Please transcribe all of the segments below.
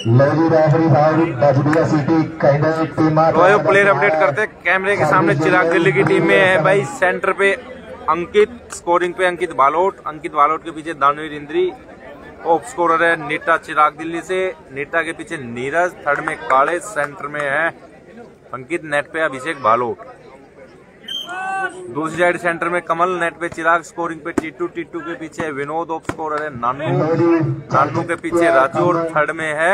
Player update करते कैमरे के सामने चिराग दिल्ली की टीम में है भाई। सेंटर पे अंकित, स्कोरिंग पे अंकित बालोट के पीछे दानवीर इंद्री। ऑफ स्कोरर है नीटा चिराग दिल्ली से। नीटा के पीछे नीरज, थर्ड में काले, सेंटर में है अंकित, नेट पे अभिषेक बालोट। दूसरी साइड सेंटर में कमल, नेट पे चिराग, स्कोरिंग पे टीटू के पीछे विनोद, ऑफ स्कोरर है नानू के पीछे राजू और थर्ड में है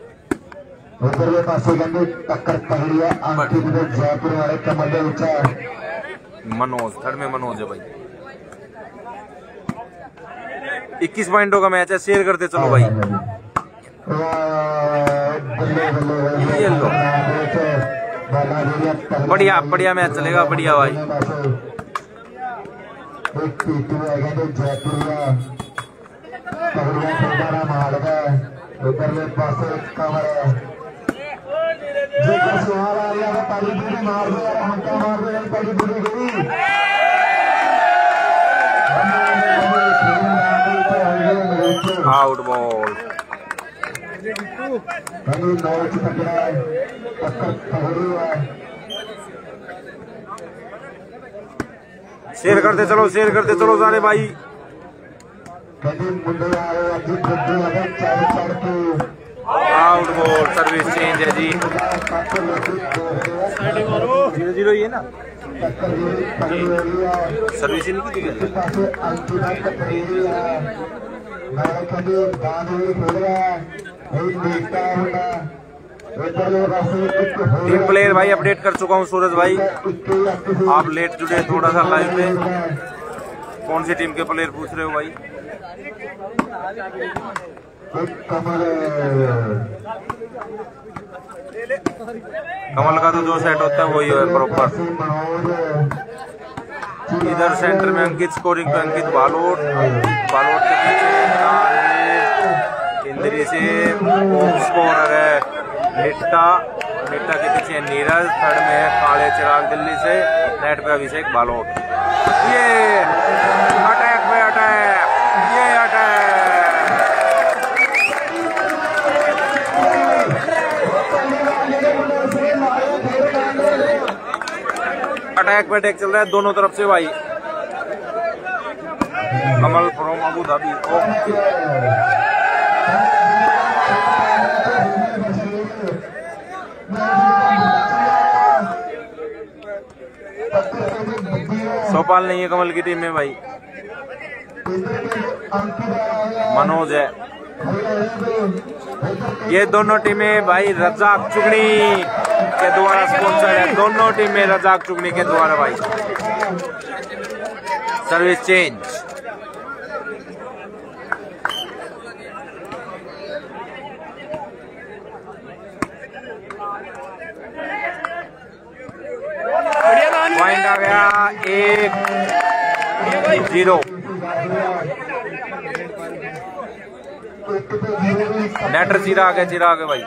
मनोज। थर्ड में मनोज है भाई। 21 पॉइंटों का मैच है। शेयर करते चलो भाई। ये लो, बढ़िया मैच चलेगा, बढ़िया भाई। Out ball. शेयर करते चलो सारे भाई। आउट बॉल, सर्विस चेंज है जी। 0-0 ही है ना, सर्विस ही नहीं की। टीम प्लेयर भाई अपडेट कर चुका हूँ सूरज भाई। आप लेट जुड़े थोड़ा सा लाइव में। कौन सी टीम के प्लेयर पूछ रहे हो भाई? कमल का तो जो सेट होता है वही है प्रॉपर। इधर सेंटर में अंकित, स्कोरिंग पे अंकित बालोट के पीछे इंद्री से स्कोरर है नीटा के पीछे नीरज, थर्ड में है काले चिराग दिल्ली से, नेट पे अभिषेक बालोट। ये अटैक पे अटैक, ये अटैक पे अटैक चल रहा है दोनों तरफ से भाई। Kamal from Abu Dhabi. सोपाल नहीं है कमल की टीम में भाई, मनोज है। ये दोनों टीमें भाई रजाक चुगनी के द्वारा स्पॉन्सर है। दोनों टीमें रजाक चुगनी के द्वारा भाई। Service change. पॉइंट आ गया 1-0। नेटर चिराग है भाई।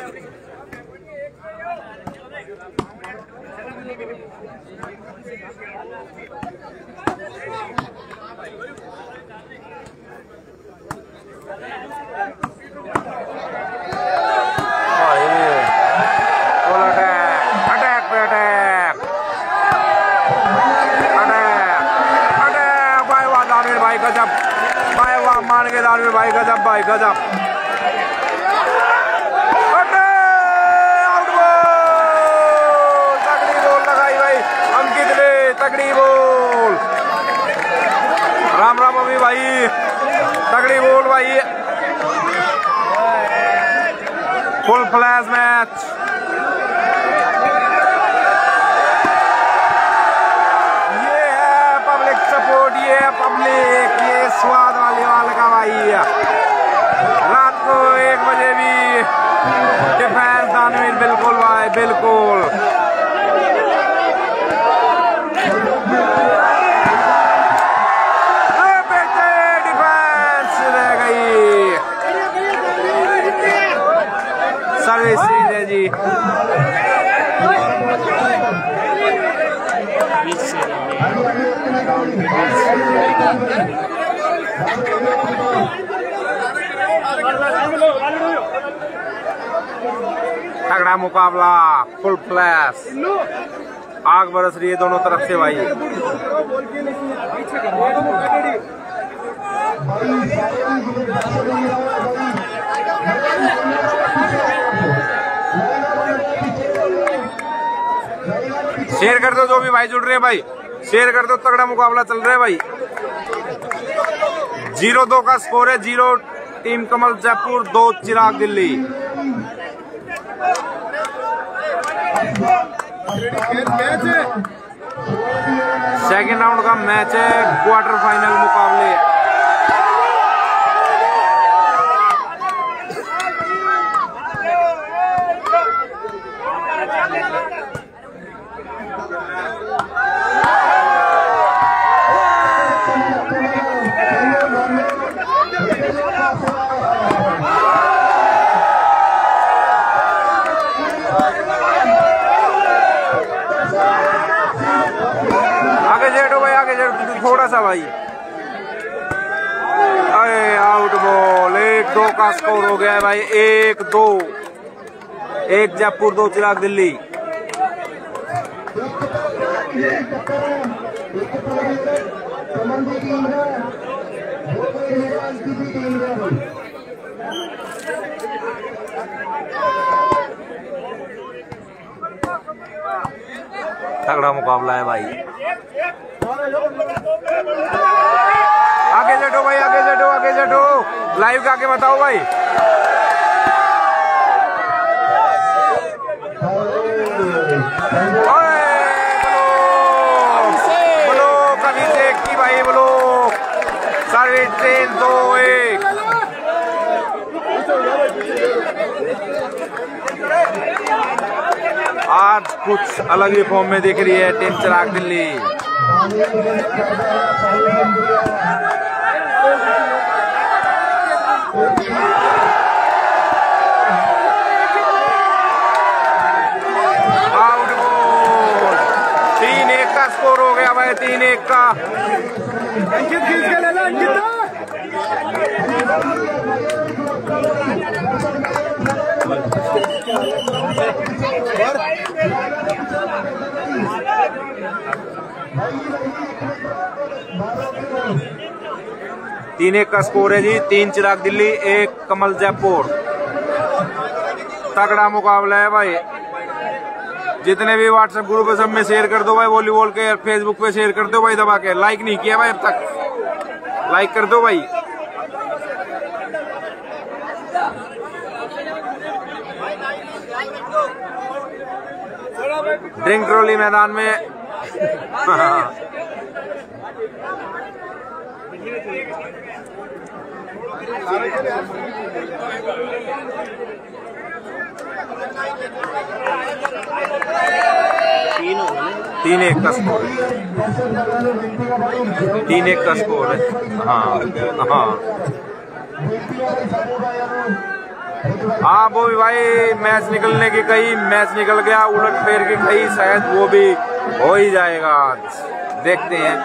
गजब भाई, वाह मान के दानवीर भाई, गजब भाई गजब। आउट बॉल, तगड़ी बॉल लगाई भाई अंकित ने, तगड़ी बॉल। राम अभी भाई, तगड़ी बॉल भाई। Full flash match. सपोर्ट, ये पब्लिक, ये स्वाद वाले का भाई। रात को 1 बजे भी डिफेंस दानवीर, बिल्कुल भाई बिल्कुल। डिफेंस रह गई। सर्विस है जी। तगड़ा मुकाबला, फुल फ्लैश, आग बरस रही है दोनों तरफ से भाई। शेयर कर दो जो भी भाई जुड़ रहे हैं भाई, शेयर कर दो, तगड़ा मुकाबला चल रहा है भाई। 0-2 का स्कोर है। 0 team Kamal Jaipur, 2 Chirag Delhi. Second round का मैच है, क्वार्टर फाइनल मुकाबले। थोड़ा सा भाई, अरे आउट बॉल। 1-2 का स्कोर हो गया है भाई। 1-2, 1 जयपुर, 2 चिराग दिल्ली। तगड़ा मुकाबला है भाई। आगे जटो भाई, आगे जटो, आगे जटो, लाइव आके बताओ भाई। ब्लॉक अभी देखी भाई, ब्लॉक सर्विस ट्रेन 2-1। आज कुछ अलग ही फॉर्म में दिख रही है team Chirag Delhi. Out ball. 3-1 का स्कोर हो गया भाई, 3-1 का। अंकित खींच के ले लो, अंकित। तीन 1 का स्कोर है जी। 3 चिराग दिल्ली, 1 कमल जयपुर। तगड़ा मुकाबला है भाई। जितने भी व्हाट्सएप ग्रुप है सब में शेयर कर दो भाई, वॉलीबॉल के फेसबुक पे शेयर कर दो भाई दबा के। लाइक नहीं किया भाई अब तक, लाइक कर दो भाई। ड्रिंक ट्रॉली मैदान में। तीन 1 का स्कोर है। 3-1 का स्कोर है। हाँ वो भी भाई, मैच निकलने की कहीं मैच निकल गया, उलट फेर की कहीं शायद वो भी हो ही जाएगा आज। देखते हैं।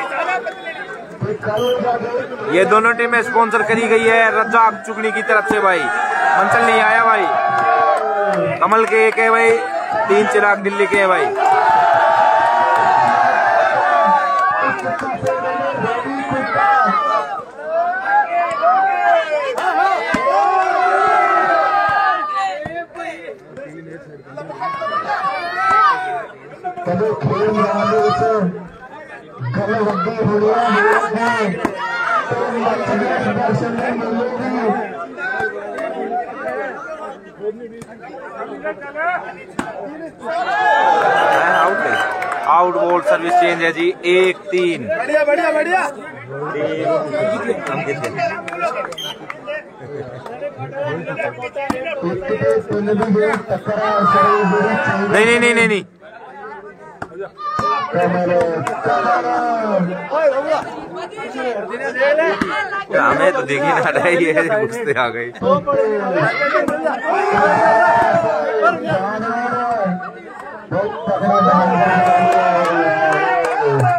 ये दोनों टीमें स्पॉन्सर करी गई है रज्जाक चुगनी की तरफ से भाई। मंचल नहीं आया भाई। कमल के 1 है भाई, 3 चिराग दिल्ली के है भाई। आउट बॉल सर्विस चेंज है जी। 1-3। बढ़िया बढ़िया बढ़िया। नहीं नहीं नहीं नहीं, हमें तो देखी ना रहा, ये घुसते आ गई।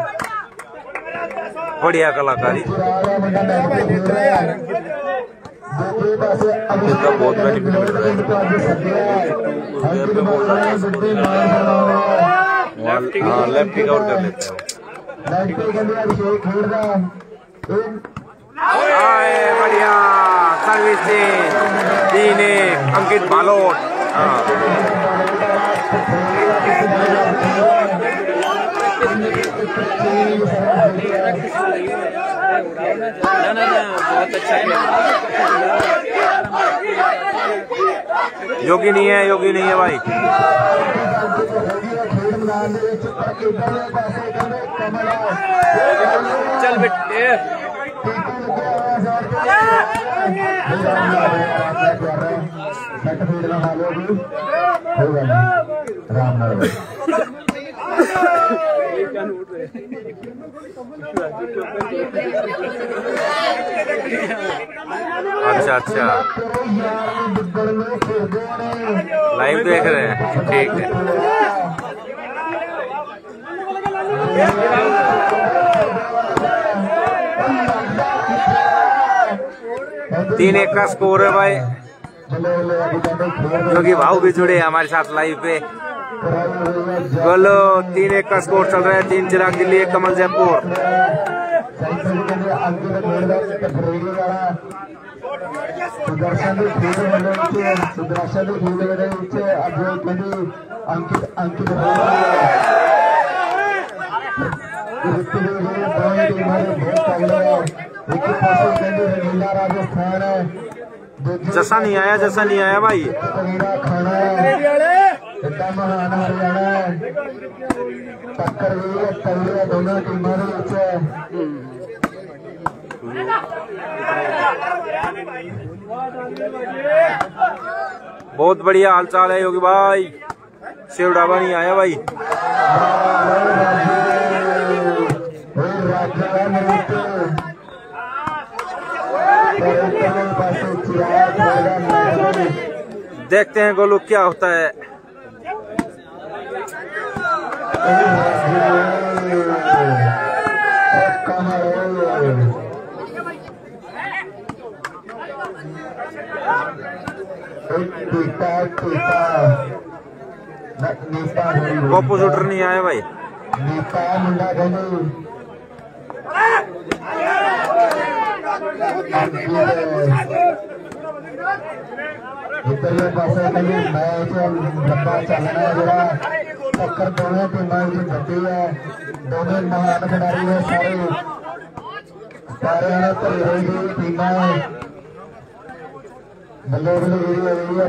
बढ़िया कलाकारी। इसका बहुत बेनिफिट मिल रहा है। हाँ लेफ्ट कवर कर लेते हैं। बढ़िया सर्विस 3-1 अंकित भालोट। बहुत अच्छा है। योगी नहीं है भाई। चल बेटे अच्छा लाइव देख रहे हैं, ठीक है। 3-1 का स्कोर है भाई, जो कि भाव भी जुड़े हमारे साथ लाइव पे। बोलो 3-1 का स्कोर चल रहा है। 3 चिराग दिल्ली, 1 कमल जयपुर। जैसा नहीं आया भाई। बहुत बढ़िया हालचाल है योगी भाई। शिव ढाबा नहीं आया भाई। देखते हैं गोलू क्या होता है। पप्पू शूटर नहीं आया भाई। इधरले पासे मैच लंबा चलना है जरा टक्कर दोनों टीमां घटी है। दोनों महान खिडारी है, सारे ने भरी रही टीमां बल्ले बल्ले गिरी हो रही है।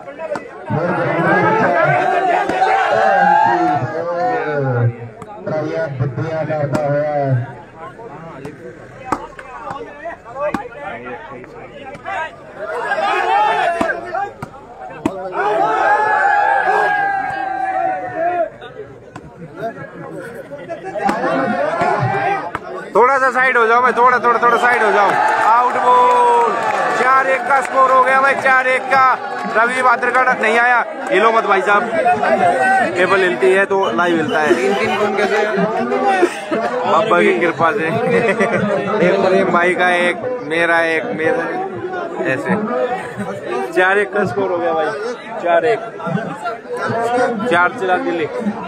ट्राइया बुद्धियां करता हुआ थोड़ा सा साइड हो जाओ भाई, थोड़ा साइड हो जाओ। Out ball. 4-1 का स्कोर हो गया भाई, 4-1 का। रवि बादरगढ़ नहीं आया, हिलो मत भाई साहब, केबल हिलती है तो लाइव हिलता है। 3-3 कौन कैसे बाबा की कृपा से। एक भाई का एक, मेरा ऐसे 4-1 का स्कोर हो गया भाई। 4-1 4 चिराग दिल्ली।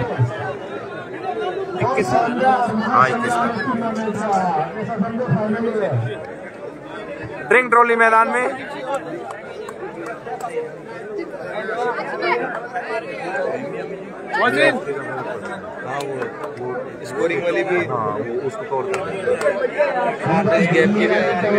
21 ड्रिंक ट्रॉली मैदान में। स्कोरिंग वाली भी, हाँ वो उसको तोड़ दो। गेम की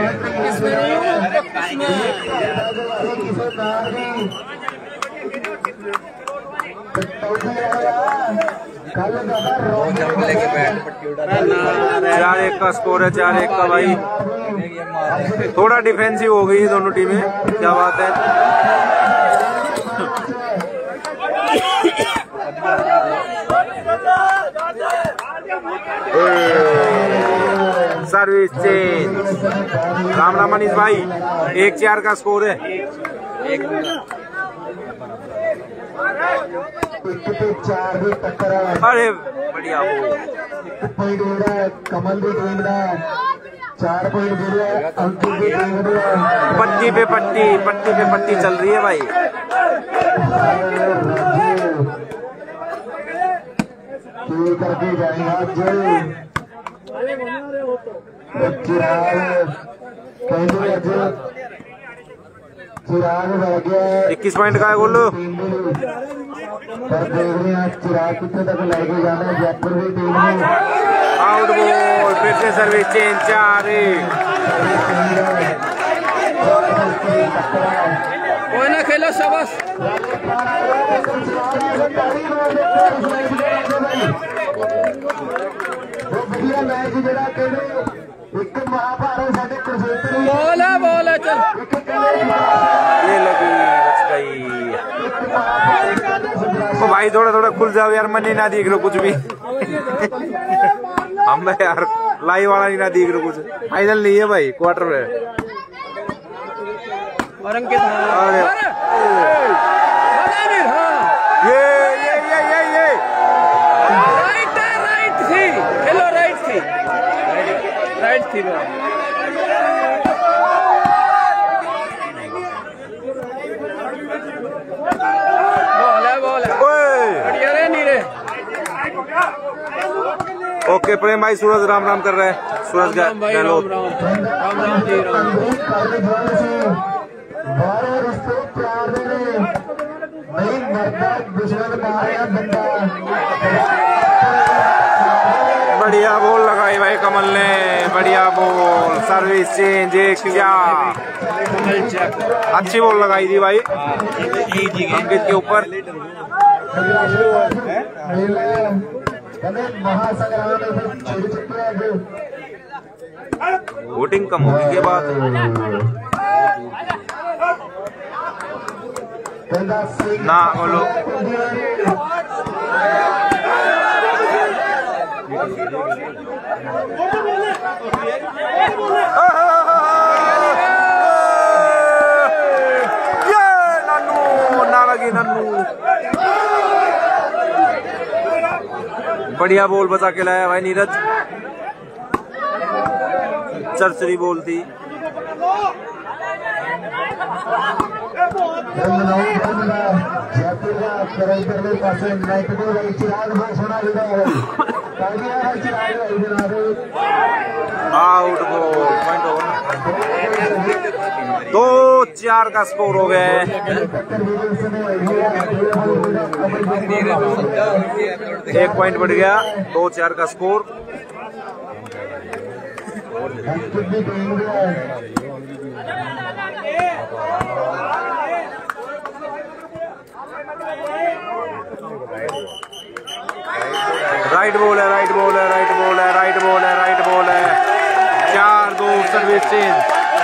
लेके बैठ 4-1 का स्कोर है, 4-1 का भाई। थोड़ा डिफेंसिव हो गई दोनों टीमें, क्या बात है। Service change. राम मनीष भाई, 1-4 का स्कोर है। अरे बढ़िया हो कमल भी 4 पॉइंट दे रहे हैं अंकित की टीम ने। पट्टी पे पट्टी चल रही है भाई। करके जाएगा चिराग बढ़ गया 21 पॉइंट का है गोलू। पर देख रहे हैं चिराग कितने तक लेके जाना है जयपुर की टीम ने। आउट बॉल, फिर से सर्विस चेंज 4। कोई ना खेलो शाबाश। मैच जरा एक महाभारत साढ़े कुरुक्षेत्र बॉल है चल। ये लगी, बच गई। ओ भाई थोड़ा खुल जाओ यार, मन ही ना दिख रहा कुछ भी। हम यार लाइव वाला ही ना दिख रहा कुछ। फाइनल नहीं है भाई, क्वार्टर में। और अंकित ये राइट थी, खेलो राइट थी वो। बॉल है बढ़िया रे नीरे। ओके प्रेम भाई, सूरज राम कर रहे हैं। सूरज राम जी राम। बढ़िया बॉल लगाई भाई कमल ने, बढ़िया बॉल। सर्विस चेंज 1 क्या अच्छी बॉल लगाई थी भाई अंकित के ऊपर। वोटिंग कम होने के बाद ना बोलो। नन्नू बढ़िया बॉल बचा के लाया भाई नीरज। चरचरी बॉल थी। Out ball, point over. 2-4 का स्कोर हो गया है। 1 पॉइंट बढ़ गया, 2-4 का स्कोर। राइट बॉल है 4-2 सर्विस चेंज।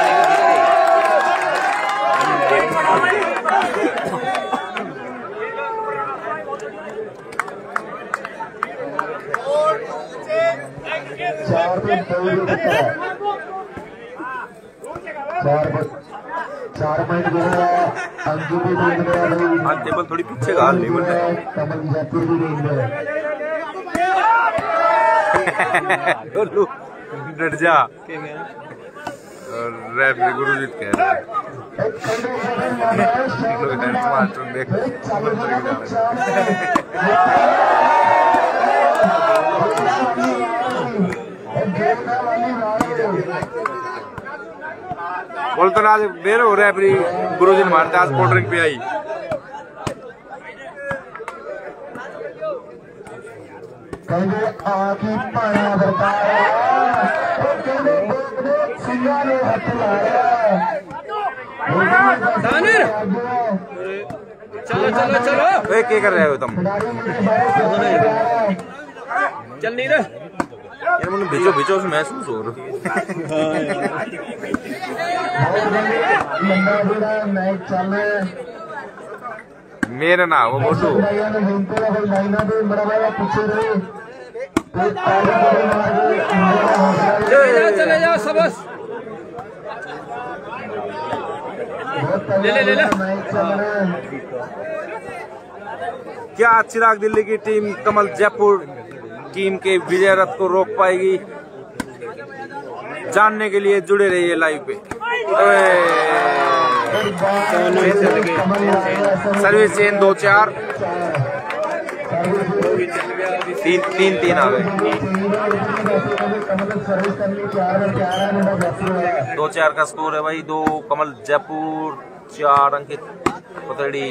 चार पॉइंट टेबल थोड़ी पीछे का लेवल है। डट जा। रेफरी गुरुजीत कह रहे बोल तो आज देर हो रेफरी गुरुजी ने मारते आज कोल्ड ड्रिंक पे आई। चलो क्या कर रहे हो तुम? चल नहीं रहा यार मुझे भिजो से महसूस हो रहा मेरा ना वो मोटू चले जाओ सबस ले क्या चिराग दिल्ली की टीम कमल जयपुर टीम के विजय रथ को रोक पाएगी? जानने के लिए जुड़े रहिए लाइव पे। सर्विस चेन 2-4 3-3 आ गए। 2-4 का स्कोर है भाई। 2 कमल जयपुर, 4 अंकित पतड़ी।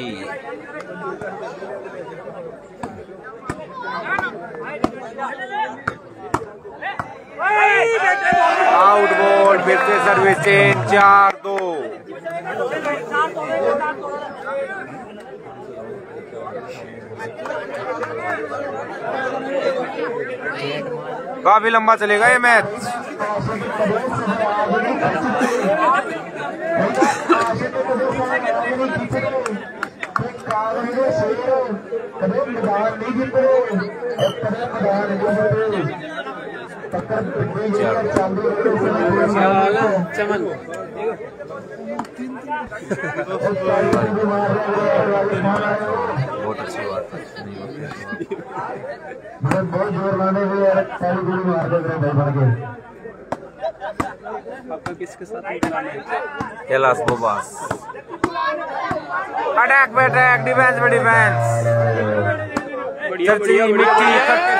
आउट बॉल, फिर से सर्विस चेन 4-2। काफी लंबा चलेगा ये मैच। चमन बहुत अच्छी बात है। बहुत जोर मारने हुए पहली गोली मार दे रहे भाई के। आपका किसके साथ कैलाश बोबास। अटैक पे अटैक, डिफेंस पे डिफेंस। चर्ची मिट्टी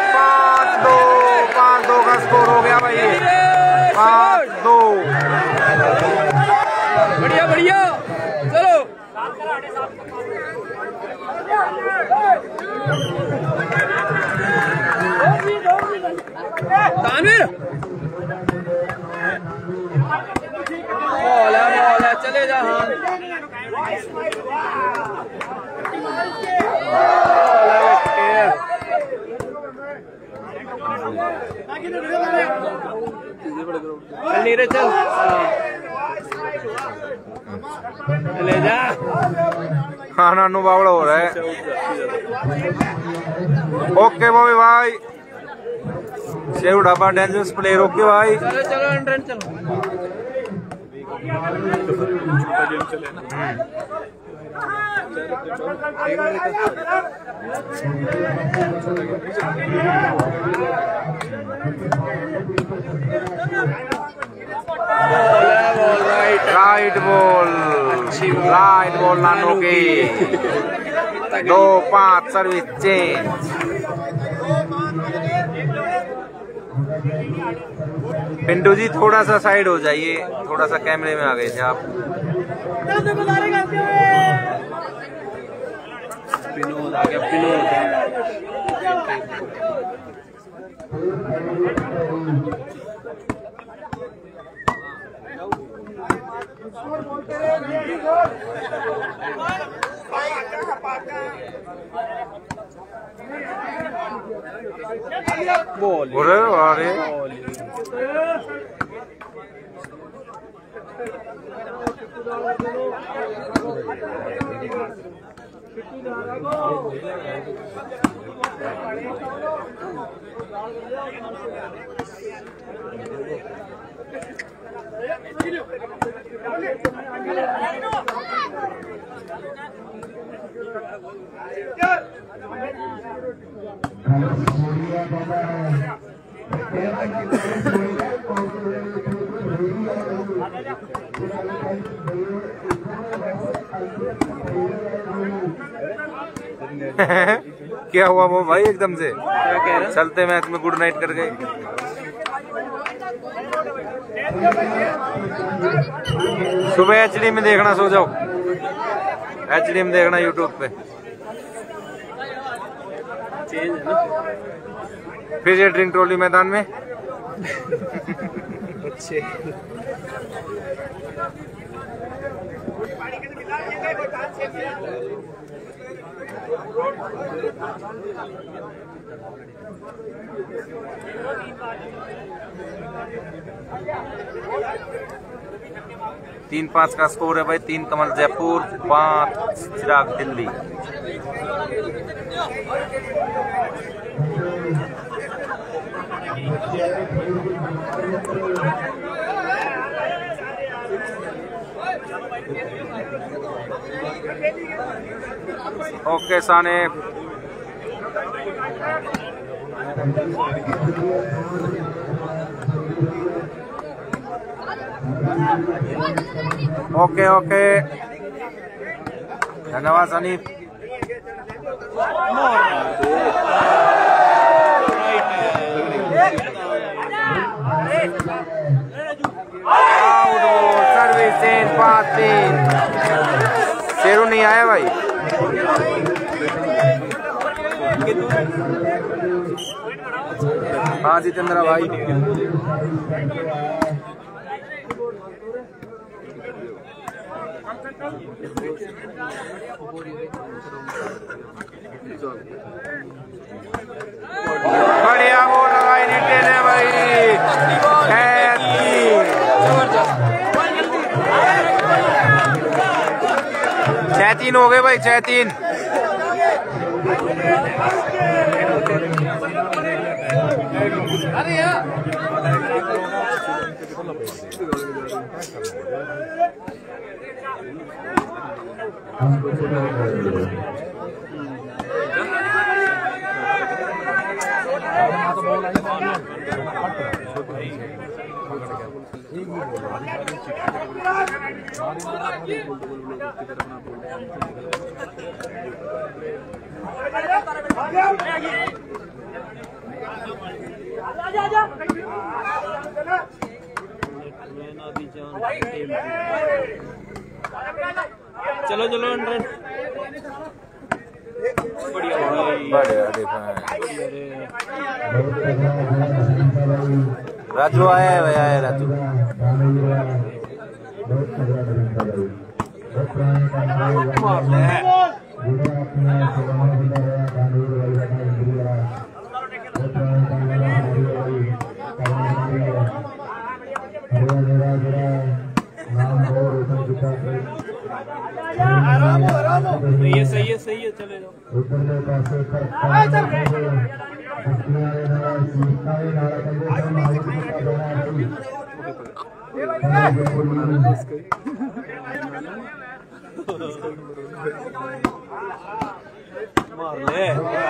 5-2 का स्कोर हो गया भाई। 5-2। बढ़िया बढ़िया, चलो तानवीर। बॉल है, चले जा। हाँ चल नीरे चल, ले जा। हाँ नानू बावड़ा हो रहा है। ओके बॉबी भाई, Sheru Dhaba dangerous player. Okay भाई, चलो चलो अंडर चलो। राइट बॉल नानू की। 2-5 सर्विस चेंज। पिंटू जी थोड़ा सा साइड हो जाइए, थोड़ा सा कैमरे में आ गए थे आप। विनोद आ गया, विनोद। बॉल अरे क्या हुआ वो भाई एकदम से? क्या कह रहा? चलते मैच में गुड नाइट कर गए। सुबह एचडी में देखना, सो जाओ। एचडी में देखना यूट्यूब पे। चेंज है ना। फिर ये ड्रिंक ट्रॉली मैदान में। अच्छे तीन 5 का स्कोर है भाई। 3 कमल जयपुर, 5 चिराग दिल्ली। ओके साने। ओके ओके, धन्यवाद सनीप। सर्विस 5-3, शेरू नहीं आया भाई। हाँ जितेंद्र भाई, बढ़िया बोल लगाई निटे ने भाई। 6-3 हो गए भाई, 6-3। चलो चलो 100 बढ़िया देखो राजू आया है, भैया है राजू। ये सही है, सही है, चले जाओ। मार ले।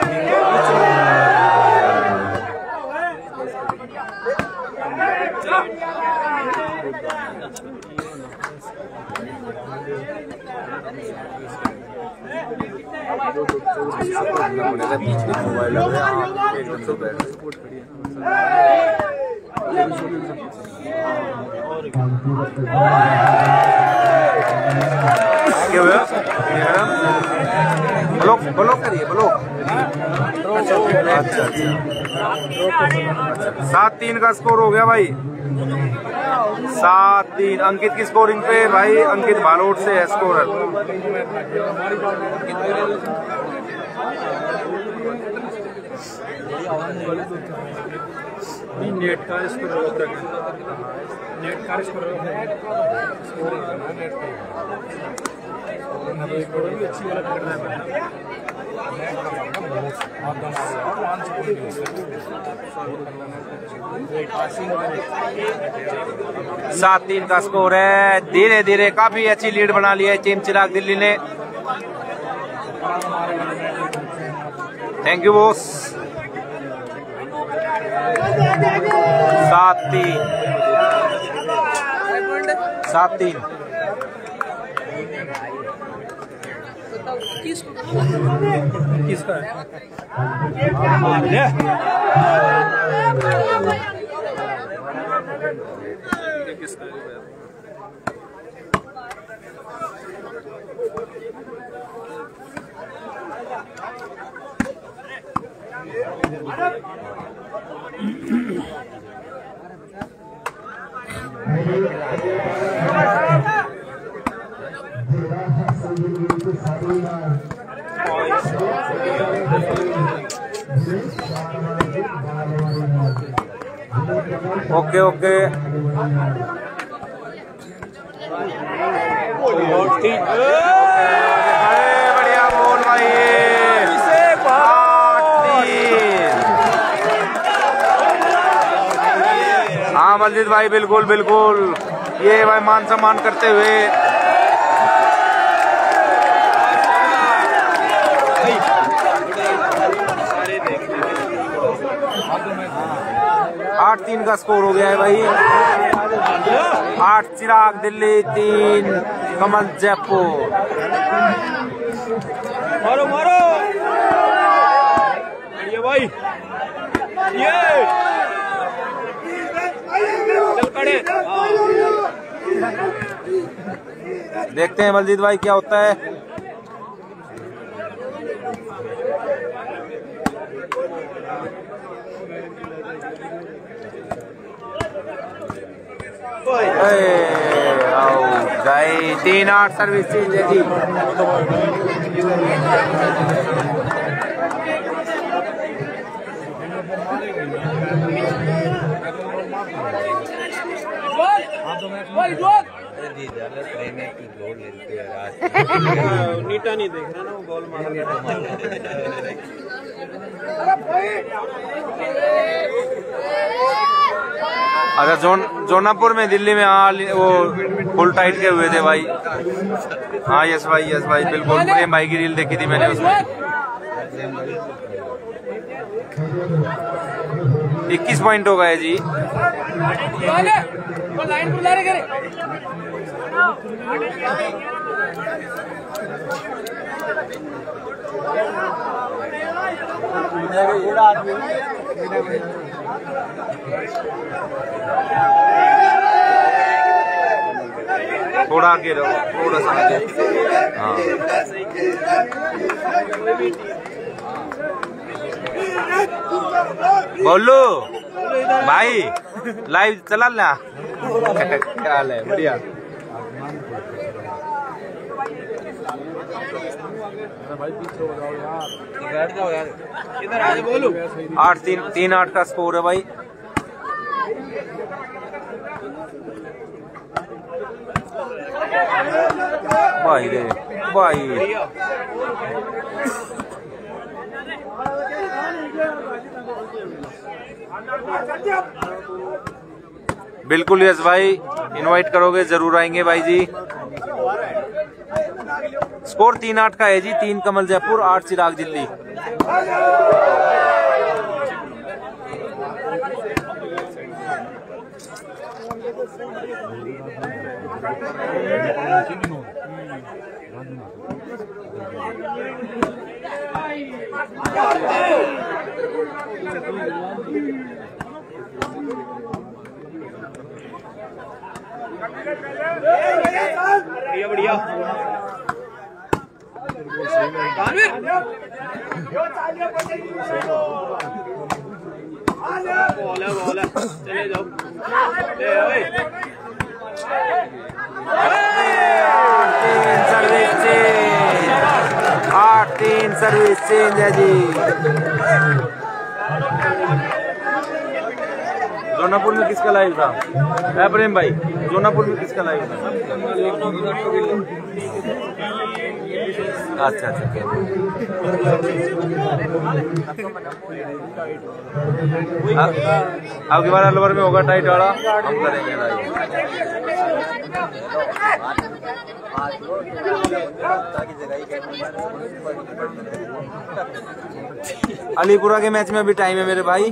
बीच में मोबाइल लग रहा है एकदम से बैठ। क्या हुआ? ब्लॉक ब्लॉक करिए, ब्लॉक। अच्छा 7-3 का स्कोर हो गया भाई। 7-3 अंकित की स्कोरिंग पे भाई। अंकित भालोट से है स्कोरर। नेट का स्कोर नेट का स्कोर अच्छी वाला पकड़ना है। 7-3 का स्कोर है। धीरे धीरे काफी अच्छी लीड बना ली है टीम चिराग दिल्ली ने। Thank you boss. 7-3 किसका है? ओके ओके बढ़िया बोल भाई। 8-3। हाँ बलजीत भाई बिल्कुल बिल्कुल। ये भाई मान सम्मान करते हुए 8-3 का स्कोर हो गया है भाई। 8 चिराग दिल्ली, 3 कमल जयपुर। मारो मारो ये भाई, ये चल खड़े। देखते हैं बलजीत भाई क्या होता है। गई 3-8 सर्विस चेंज है जी। नीटा नहीं देख रहा ना, वो बॉल मार गया। अच्छा जोनापुर में दिल्ली में वो फुल टाइट के हुए थे भाई। हाँ यस भाई बिल्कुल, प्रेम भाई की रील देखी थी मैंने उसमें। 21 पॉइंट हो गए जी। थोड़ा आगे रहो, थोड़ा सा आगे। हाँ बोलो भाई, लाइव चला ना। क्या हाल है? बढ़िया। इधर आगे बोलो। 8-3 का स्कोर है भाई। भाई रे भाई, बिल्कुल यस भाई, इनवाइट करोगे जरूर आएंगे भाई जी। स्कोर 3-8 का है जी। 3 कमल जयपुर, 8 चिराग दिल्ली। बढ़िया बढ़िया। बॉल है चले जाओ। 8-3 सर्विस चेंज है जी। जोनापुर में किसका लाइव था? प्रेम भाई, जोनापुर में किसका लाइव था? अच्छा अब की बार अलवर में होगा टाइट वाला, हम करेंगे लाइव। अलीपुरा के मैच में भी टाइम है मेरे भाई।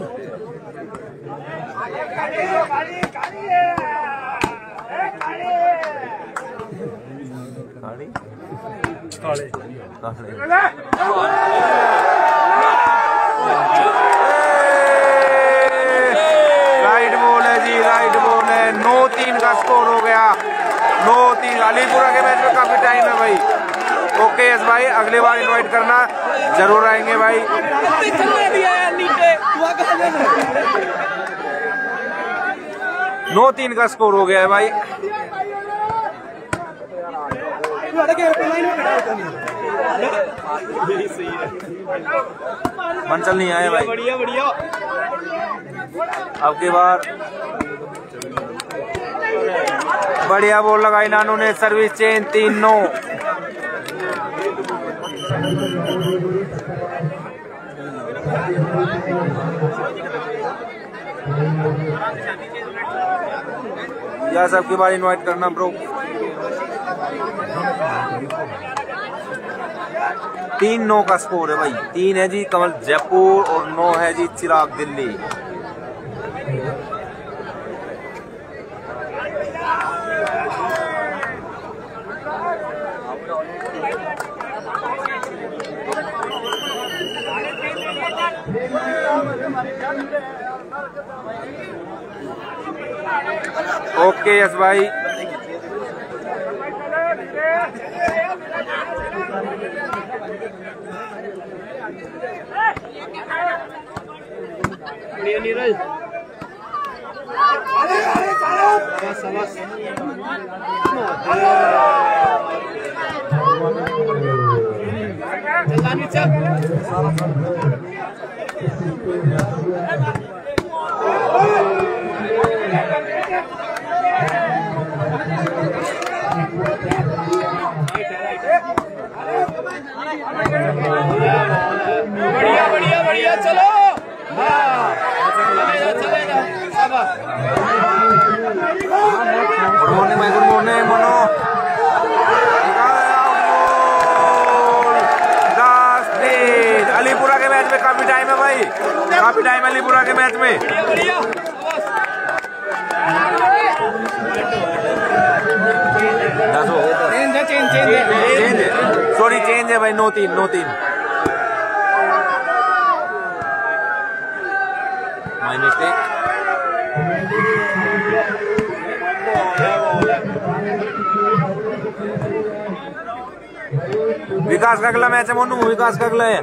राइट बॉल है जी, राइट बॉल है। 9-3 का स्कोर हो गया। 9-3। अलीपुरा के मैच में काफी टाइम है भाई। ओके यस भाई, अगली बार इनवाइट करना, जरूर आएंगे भाई। 9-3 का स्कोर हो गया है भाई। मंचल नहीं आए भाई। बढ़िया बढ़िया। अब की बार बढ़िया बॉल लगाई नानू ने। Service change 3-9। या सबकी बार इनवाइट करना ब्रो। 3-9 का स्कोर है भाई। 3 है जी कमल जयपुर और 9 है जी चिराग दिल्ली। ओके यस भाई। नीरज बढ़िया बढ़िया बढ़िया चलो। गुड मॉर्निंग मनो। अलीपुरा के मैच में काफी टाइम है भाई, काफी टाइम है अलीपुरा के मैच में। सॉरी चेंज है भाई, 9-3 माय मिस्टेक। विकास का अगला मैच है मोनू, विकास का अगला है।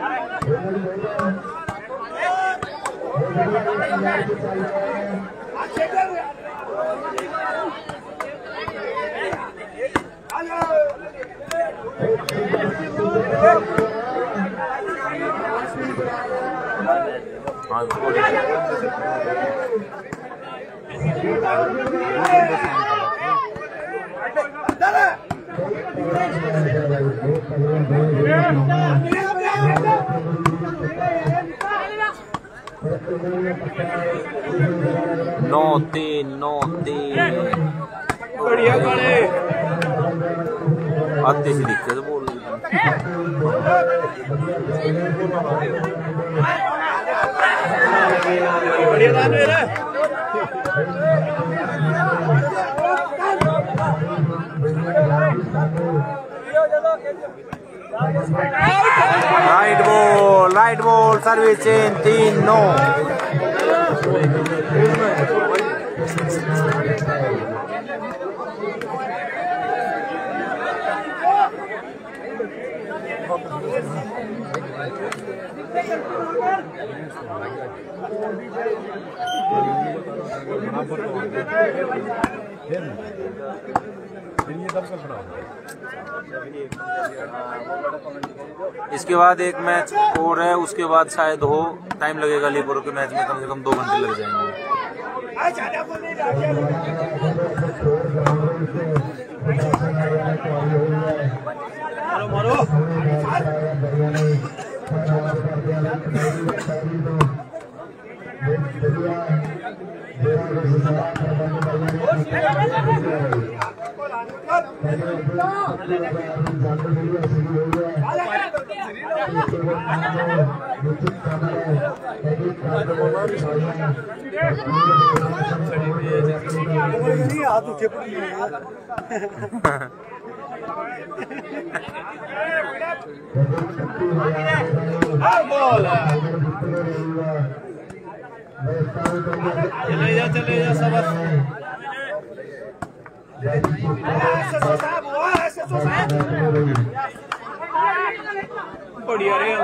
नौ तीन बढ़िया बड़े आते से दिक्कत बोल बढ़िया दान मेरा। Right ball service change 3-9। इसके बाद एक मैच और है, उसके बाद शायद हो टाइम लगेगा। अलीपुर के मैच में कम से कम 2 घंटे लग जाएंगे। चले जा सब बढ़िया रे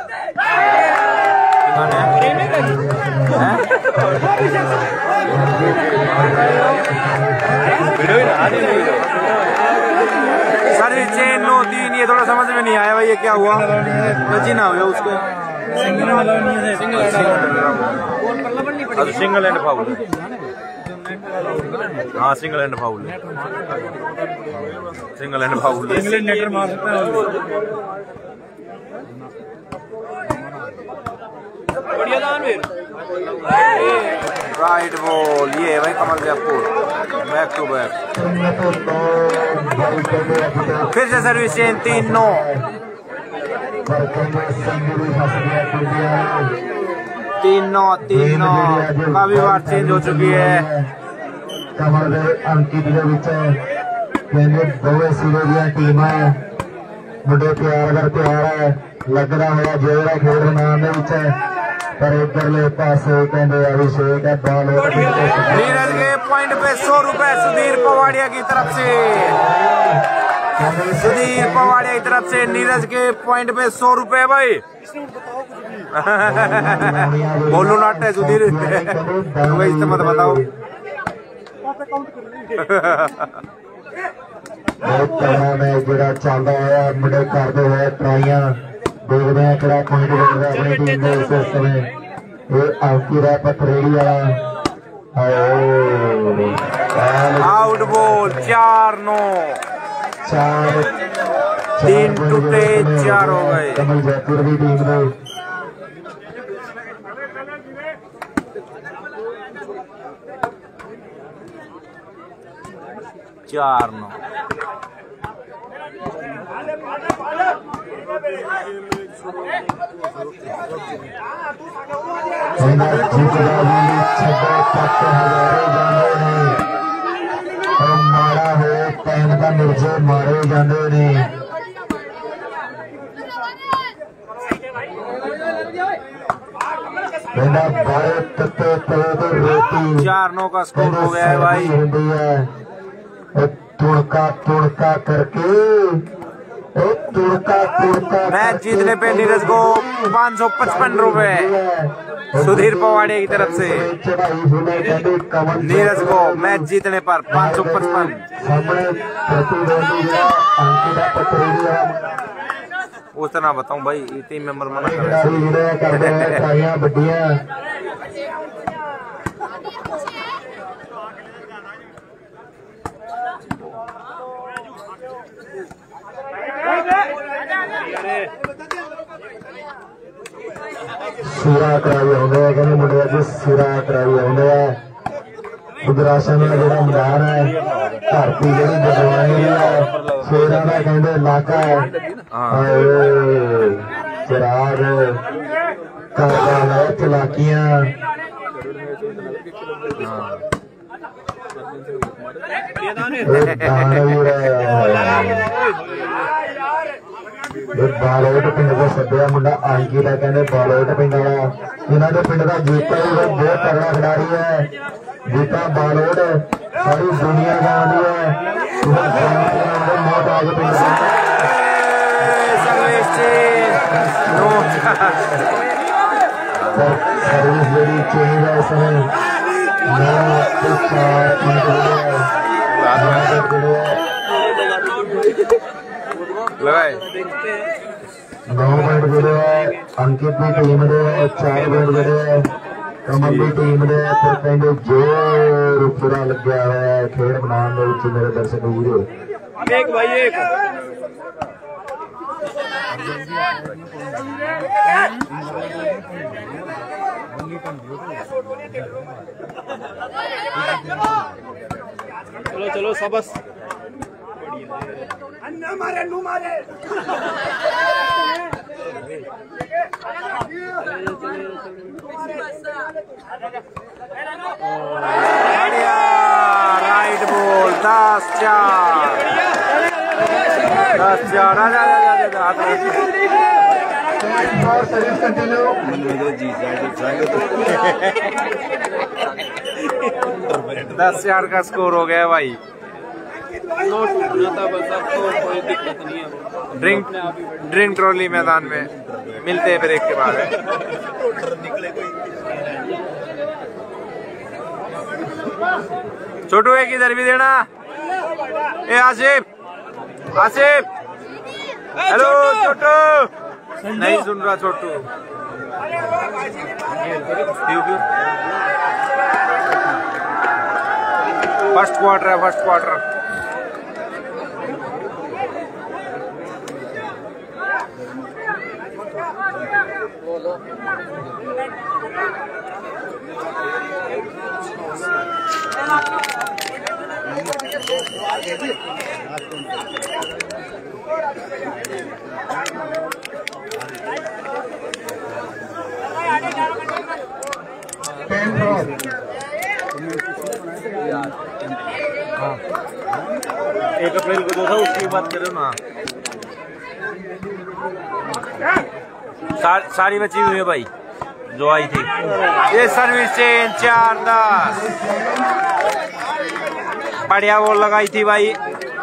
सर्विस चेन 9-3। ये थोड़ा समझ में नहीं आया भाई, ये क्या हुआ? गलती ना हुआ उसके। Single end foul. हाँ single end foul, single end foul. नेटर मार सकते हैं। बढ़िया दान राइट बॉल। ये है भाई Kamal Jaipur, back to back. फिर से सर्विस चेंज 3-9। तीन काफी बार चेंज हो चुकी है। अंकित टीम है मुंडे प्यार कर प्यार है लगना होया जोड़ा खेल मैदान है पर इधरले पासे कहते अभिषेक है बॉल नीरज के पॉइंट पे 100 रुपए सुधीर पवाड़िया की तरफ से। सुधीर पवाड़िया की तरफ से नीरज के पॉइंट पे 100 रुपए भाई। बोलो नाट है सुधीर तुम्हें मत बताओ। मैच जो चलता है मुंडे करते हुए ट्राइया देखते हैं कि पॉइंट बनता अपनी टीम ने इस समय ये अंकित है पथरेड़ी वाला आउट बॉल 4-9 3 टूटे 4 हो गए। कमल जयपुर की टीम ने 4-9 माड़ा हो टाइम का मिर्जे मारे जाते ने रोटी 4-9 का स्कोर हो गया है भाई। तुड़का तुड़का करके मैच जीतने पे नीरज को 555 रुपए सुधीर पवाड़िया की तरफ से। नीरज को मैच जीतने पर 555। उतना बताऊं भाई टीम मेंबर मना कर सिरा कराई आते हैं कहते मुंडे अज सिरा कराई आते हैं उदराशन का जो मैदान है धरती जी जगवानी है शेरा का कहते इलाका है चिराग करता है चलाकियां बालोट पिंड को सद्या मुंडा अंकित है कहते बालोट पिंड वाला इन्होंने पिंड का जीता भी बहुत तगड़ा खिलाड़ी है। जीता बालोट सारी दुनिया जानती है मौत आज पिंड सर्विस बड़ी चेंज है इस समय 9 पॉइंट मिले है अंकित की टीम ने 4 पॉइंट मिले है कमल की टीम ने पर कहते जोर पूरा लग्या हुआ है खेल बनाने मेरे दर्शक वीरो चलो चलो सबस मारे नू मारे राइट बॉल 10-4 सर्विस कंटिन्यू 10-4 का स्कोर हो गया भाई। कोई दिक्कत नहीं है। ड्रिंक ट्रॉली मैदान में मिलते हैं ब्रेक के बाद। छोटू एक इधर भी देना। ए आसिफ आसिफ हेलो छोटू नहीं सुन रहा छोटू। फर्स्ट क्वार्टर है फर्स्ट क्वार्टर। हाँ 1 अप्रैल को जो था उसकी बात करो ना। सारी बची हुई है भाई जो आई थी। ये सर्विस चेंज 4-10 बढ़िया गोल लगाई थी भाई।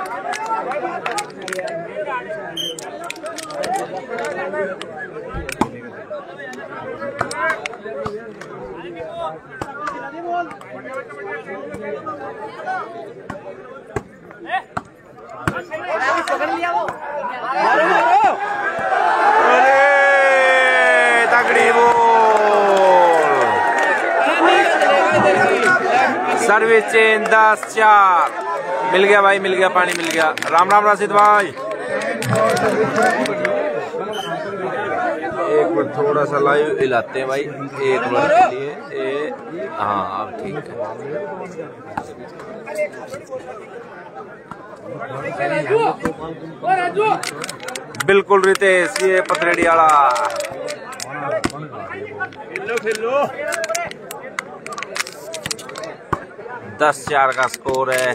तगड़ी बोल। सर्विस चेंज 10-4 मिल गया भाई, मिल गया पानी, मिल गया। राम राम राशिद भाई। एक बार थोड़ा सा लाइव हिलाते हैं भाई, एक बार के लिए। हाँ अब ठीक है। बिल्कुल रितेश, ये पथरेडी वाला 10-4 का स्कोर है।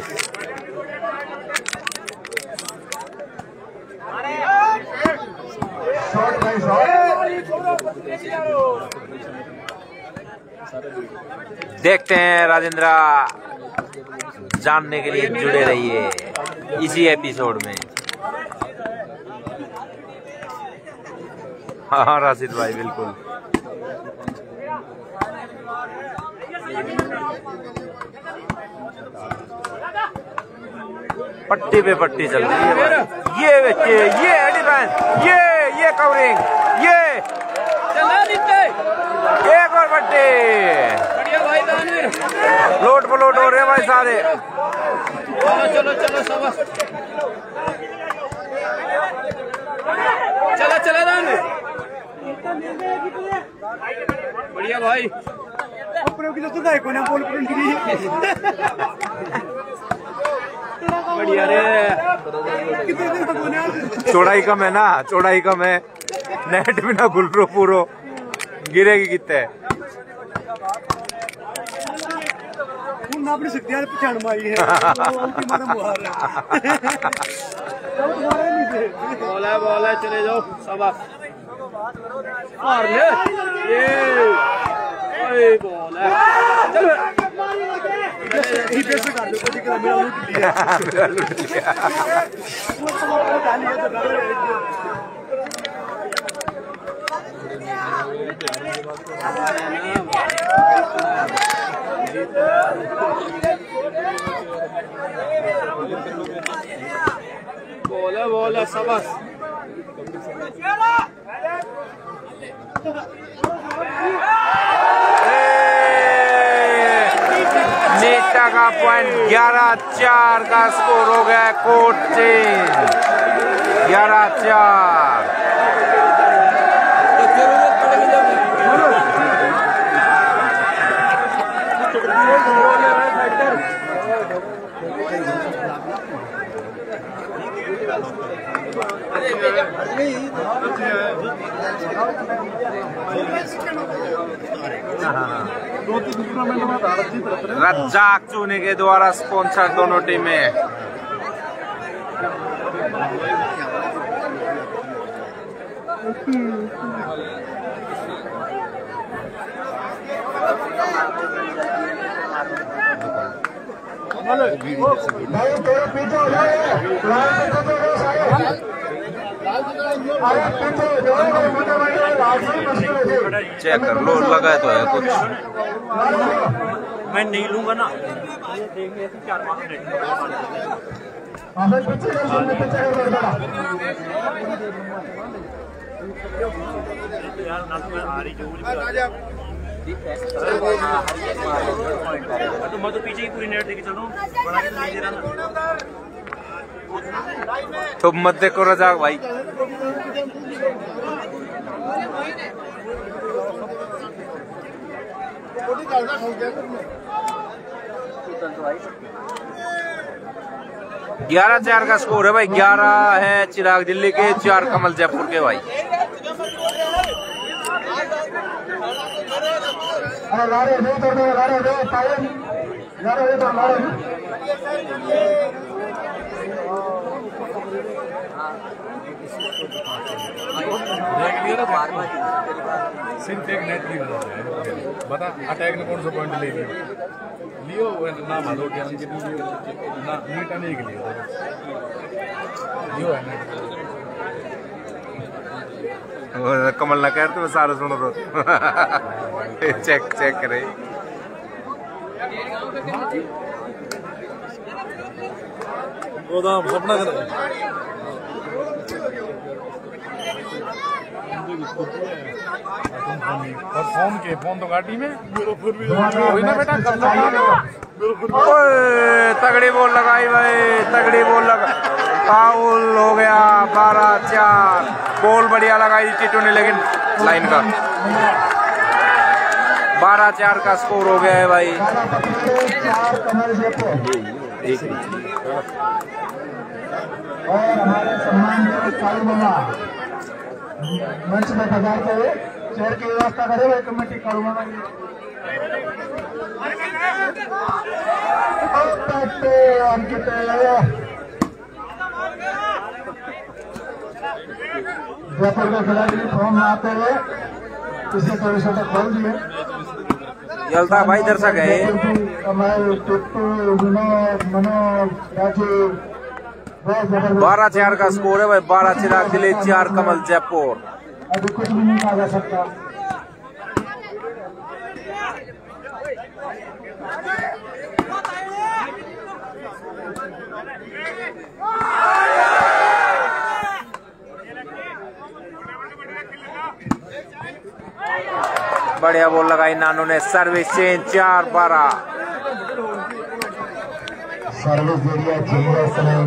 देखते हैं राजेंद्र, जानने के लिए जुड़े रहिए इसी एपिसोड में। हाँ राशिद भाई बिल्कुल। पट्टी पे पट्टी चल रही है भाई। ये बच्चे, ये डिफेंस, ये कवरिंग, ये एक और पट्टी। लोट पलोट हो रहे हैं भाई सारे। चलो चलो सब चला चला दाने बढ़िया भाई। बढ़िया रे। चौड़ाई कम है ना, चौड़ाई कम है। नेट भी ना घुल रो पूरो गिरेगी कितने। अपनी शक्तियां पहचान मारी है। बोला चले जाओ शाबाश। और ये बोला चलो पैसे कर दो तो मेरा लूट लिया। बोला शाबाश। नीटा का पॉइंट 11-4 का स्कोर हो गया। Court change 11-4। रज्जाक चूने के द्वारा स्पॉन्सर दोनों टीमें। चेक कर लो, लगा तो है कुछ। मैं नहीं लूंगा ना। तो मैं तो पीछे ही पूरी नेट लेके चलूं। तो मत देखो रजाक भाई। ग्यारह 4 का स्कोर है भाई। 11 है चिराग दिल्ली के, 4 कमल जयपुर के भाई। सिर्फ एक नेट नहीं बता अटैक ने कौन सा पॉइंट ले लियो ना मारो ना नीटा नहीं के लिए लियो है नेट कमल ना कह तो सारा सुन रो चेक करे गोदाम सपना कर और फोन तो गाड़ी में ना बेटा तगड़ी बॉल लगाई भाई, तगड़ी बॉल लगा, फाउल हो गया। 12-4 बॉल बढ़िया लगाई टीटू ने, लेकिन लाइन का 12-4 का स्कोर हो गया है भाई। और हमारे सम्मान मंच में पधारते हुए चेयर की व्यवस्था करे हुए कमेटी कालूमा अंकित जयपुर के खिलाड़ी फॉर्म आते हुए किसी को विषय तक खोल दिए। जलता भाई दर्शक है। कमल, टिप्पू, विनोद, मनोज, राजीव 12-4 का स्कोर है भाई। 12 चिराग दिल्ली, 4 कमल जयपुर। अभी कुछ भी नहीं कहा जा सकता। बढ़िया बॉल लगाई नानू ने, service change 4-12। Service area change है इस समय।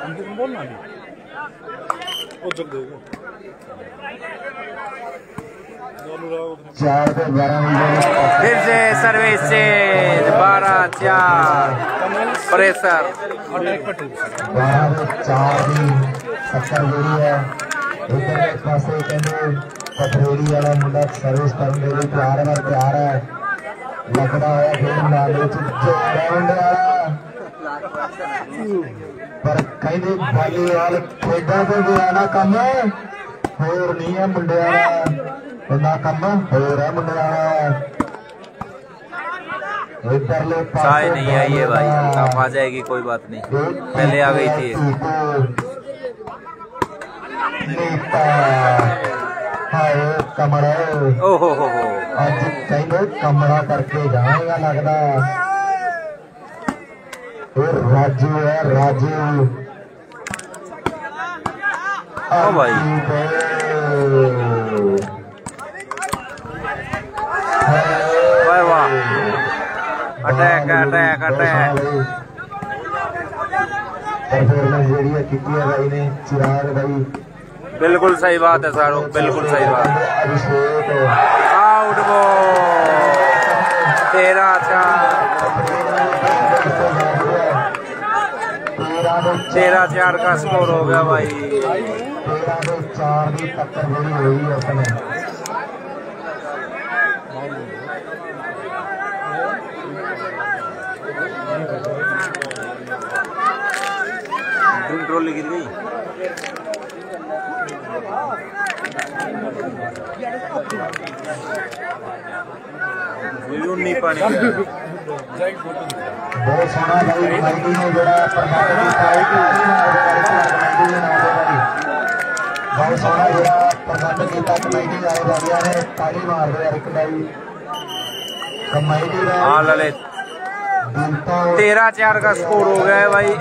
चार पे 12 फिर से सर्विस चेंज 12-4 प्रेशर। 12-4 की 70 जोड़ी है। इधर एक पासे कहते पथरेड़ी वाला मुंडा सर्विस करने के लिए तैयार है। लगड़ा है फिर नाले पर कहीं वालीबाल खेडा तो गया ना कम होर नहीं है मुंडिया ना कम होर है मुंडिया। इधरले चाय नहीं आई है भाई, आप आ जाएगी कोई बात नहीं, पहले आ गई थी। कमड़ा ओहो हो अज कहीं कमड़ा करके जाएगा लगता। राजू है, राजू ओ भाई वाह, अटैक अटैक अटैक। परफॉर्मेंस जी की भाई ने चिराग भाई। बिल्कुल सही बात है शाहरुख, बिल्कुल सही बात। आउट बॉल 13-4 का स्कोर हो गया भाई। 13-4 की टक्कर बड़ी हुई है उसमें। ड्रिंक ट्रॉली गिर गई। नहीं पानी बहुत सोना भाई कमेटी ने जोड़ा बहुत सोना जोड़ा प्रबंध किया कमेटी आए वालिया ने ताली मार रहे एक भाई कमेटी का। हाँ ललित 13-4 का स्कोर हो गया है भाई।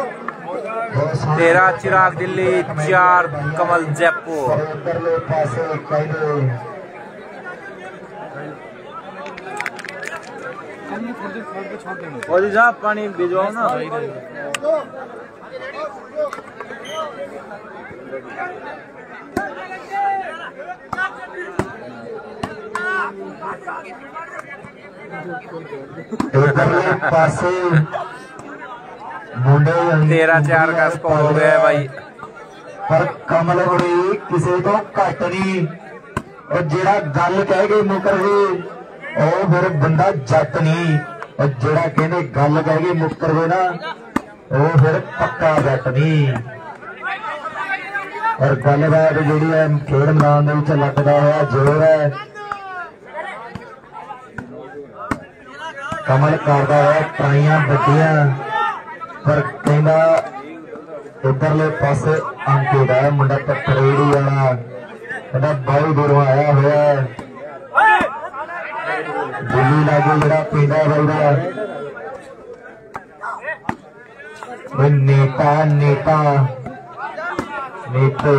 13 चिराग दिल्ली, 4 कमल जयपुर। और साहब पानी भिजवाओ ना। पासे 13-4 का स्कोर हो गया है भाई। पर कमल बड़ी किसी को घट नहीं और जेड़ा गल कह गए मुकर गए और फिर बंदा जट नहीं और जेड़ा कहने गल कह गए मुकर गए ना वो फिर पक्का जट नहीं। और गलबात जी है खेड मैदान लगता हुआ जोर है कमल करता हुआ ट्राइयां बड्डियां पर कहना इधरले पासे अंकित है मुंडा परेड़ी वाला कहना बहुत दूरों आया हुआ दिल्ली लागू जरा पिंड है भाई नेता नेता नेते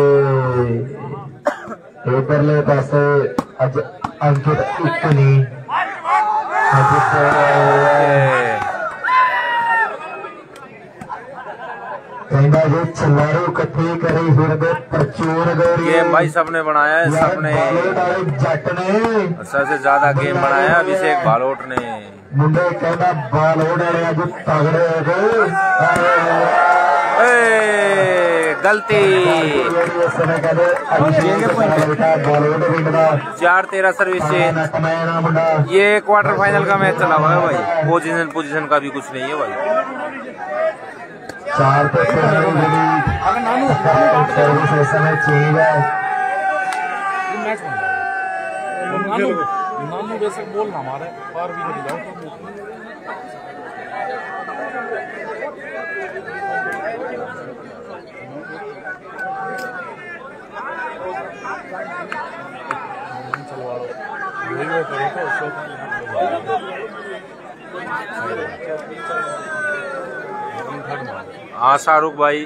इधरले पासे अज अंकित एक नहीं कहना जो चलारू कट्ठी करे फिर प्रचुर गेम भाई सबने बनाया है सबने जट ने सबसे ज्यादा गेम बनाया अभिषेक बालोट ने मुंडे कहना बालोट वाले अज तगड़े हो गए गलती 4-13 सर्विस चेंज ये क्वार्टर फाइनल का मैच चला हुआ है भाई पोजीशन का भी कुछ नहीं है भाई 4 सर्विस इस समय चेंज है नानू बेशक बोलना हमारे पार भी नहीं जाओ हाँ शाहरुख भाई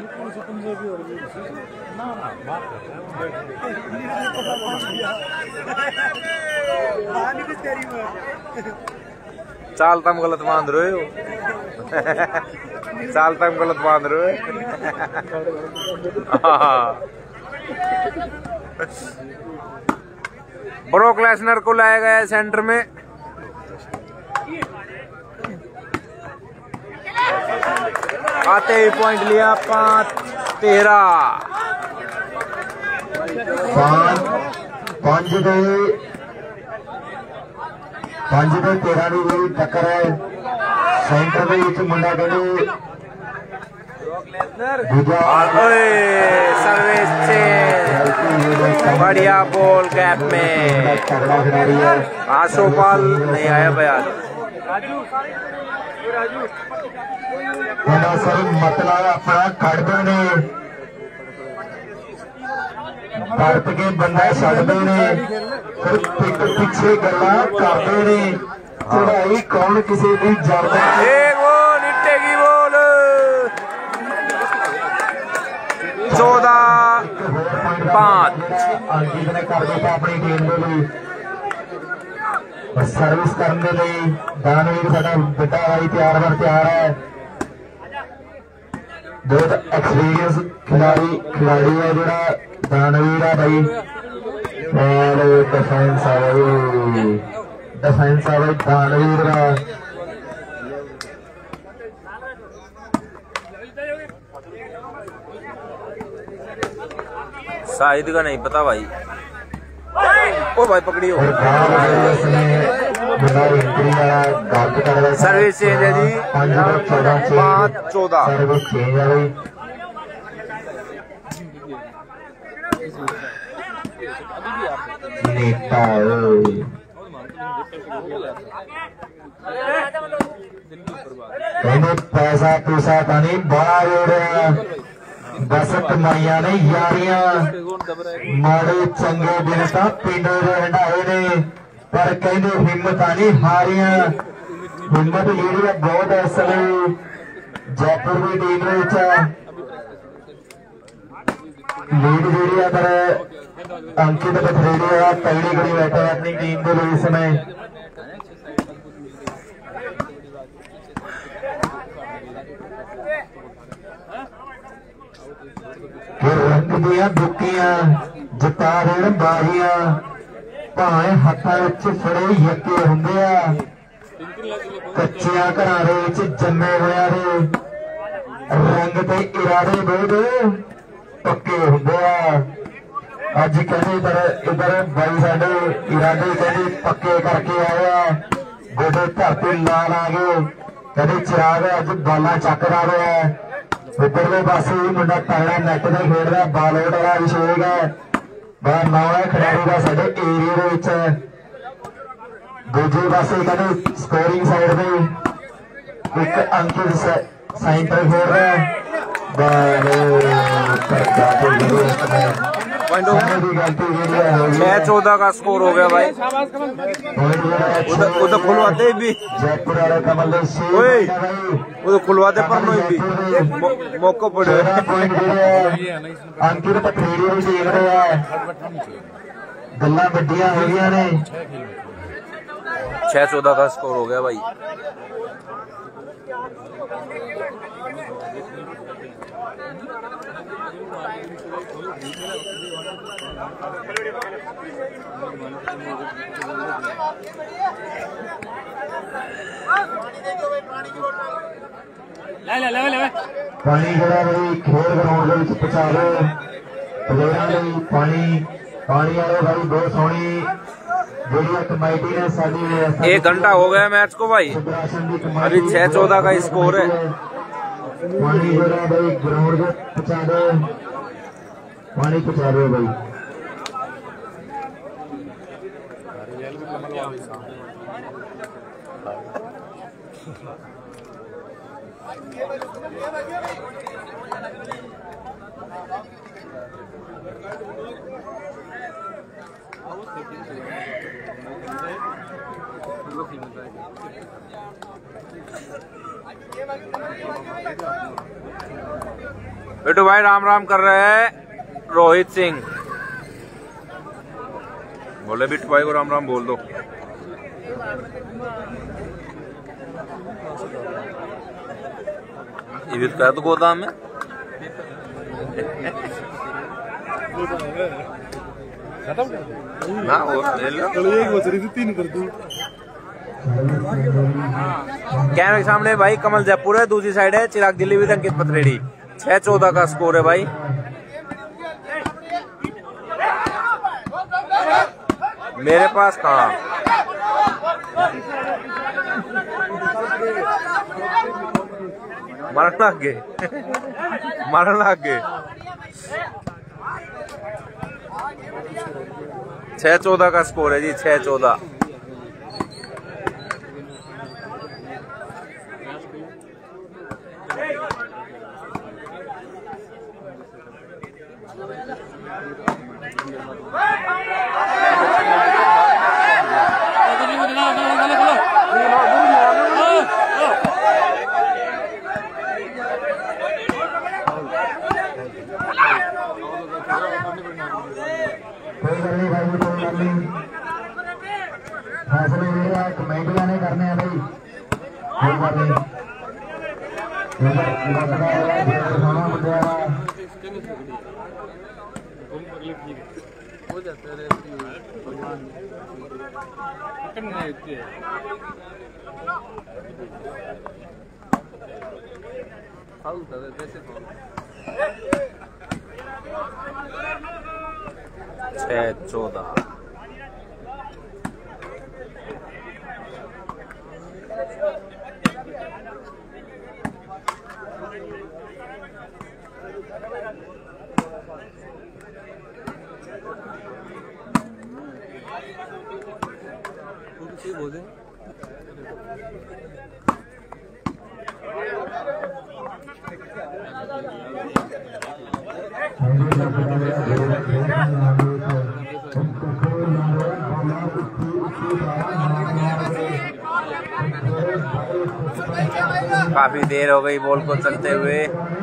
चाल तम गलत मान रहे हो चाल तम गलत मान रहे हो ब्रोक लेसनर को लाया गया है सेंटर में आते ही पॉइंट लिया 5-13 5-13 की टक्कर है सेंटर में मुंडा कहते सर्विस बढ़िया बॉल गैप में आशोपाल नहीं आया बयान सर मतलब अपना कड़ते ने भरत के बंदा छड़ते ने पिछे गल्ला करते ने चढ़ाई कौन किसी की जरदा वो निट्टे की बॉल 14-5 अंकित ने कर दिया अपनी टीम के लिए सर्विस करने के लिए दानवीर साडा बेटा भाई तैयार है बहुत एक्सपीरियंस खिलाड़ी है जोड़ा दानवीर है भाई और डिफेंस है भाई दानवीर का शाहिद का नहीं पता भाई ओ भाई पकड़ी हो सर्विस चेंज है जी 5-14 सर्विस चेंज है भाई नेता पैसा पूसा का नहीं बड़ा हो रहा बस कमाइया ने यारियां माड़े चंगे दिन तो पिंडों के हंडाए ने पर कहते हिम्मत नहीं हारियां हिम्मत जी बहुत है इस समय जयपुर की टीम लीड जी पर अंकित बथरेड़ी तगड़ी करी बैठे अपनी टीम के लिए इस समय रंग दिया बुकिया जिता देन बाजियां भावे हाथों फड़े यके होंगे कच्चिया घरां जमे हुए रंग ते इरादे बहुत पक्के होंगे अज कहते इधर बाई साडे इरादे कहते पक्के करके आए गोडे धरती लाल आ गए कहते चिराग अज बाला चकदा रहा उधरले पासे मुंडा तगड़ा नैट का खेल रहा बाल आउट वाला अभिषेक है बाहर नवा खिडारी का साडे एरिया दे विच दूजे पासे कहते स्कोरिंग साइड पे एक अंकित सेंटर खेल रहा है बाल 6-14 का स्कोर हो गया भाई। उधर खुलवाते भी जयपुर वाले कमल उधर खुलवाते पर भी मौका पड़े अंकित पथरेड़ी भी देख रहे हैं गल्ला वड्डियां हो गई ने 6-14 का स्कोर हो गया भाई। पानी जरा भाई खेल ग्राउंड के पहुंचा दो प्लेयरों पानी पानी वाले भाई बहुत सोहनी जी कमेटी ने साडी 1 घंटा हो गया मैच को भाई, अभी 6-14 का स्कोर है। पानी जरा भाई ग्राउंड के पहुंचा दो पानी पहुंचा दो भाई। बेटू भाई राम राम कर रहे हैं रोहित सिंह, बोले बिट्टू भाई को राम राम बोल दो। ये भी तो गोदाम में ना वो ले लो। कैमरे के सामने भाई कमल जयपुर है, दूसरी साइड है चिराग दिल्ली विद अंकित पथरेड़ी। 6-14 का स्कोर है भाई। मेरे पास कहाँ मारन लग गए मारन लग गए। 6-14 का स्कोर है जी, 6-14। कमेटियां ने करने हैं भाई छह 14 काफी देर हो गई बॉल को चलते हुए।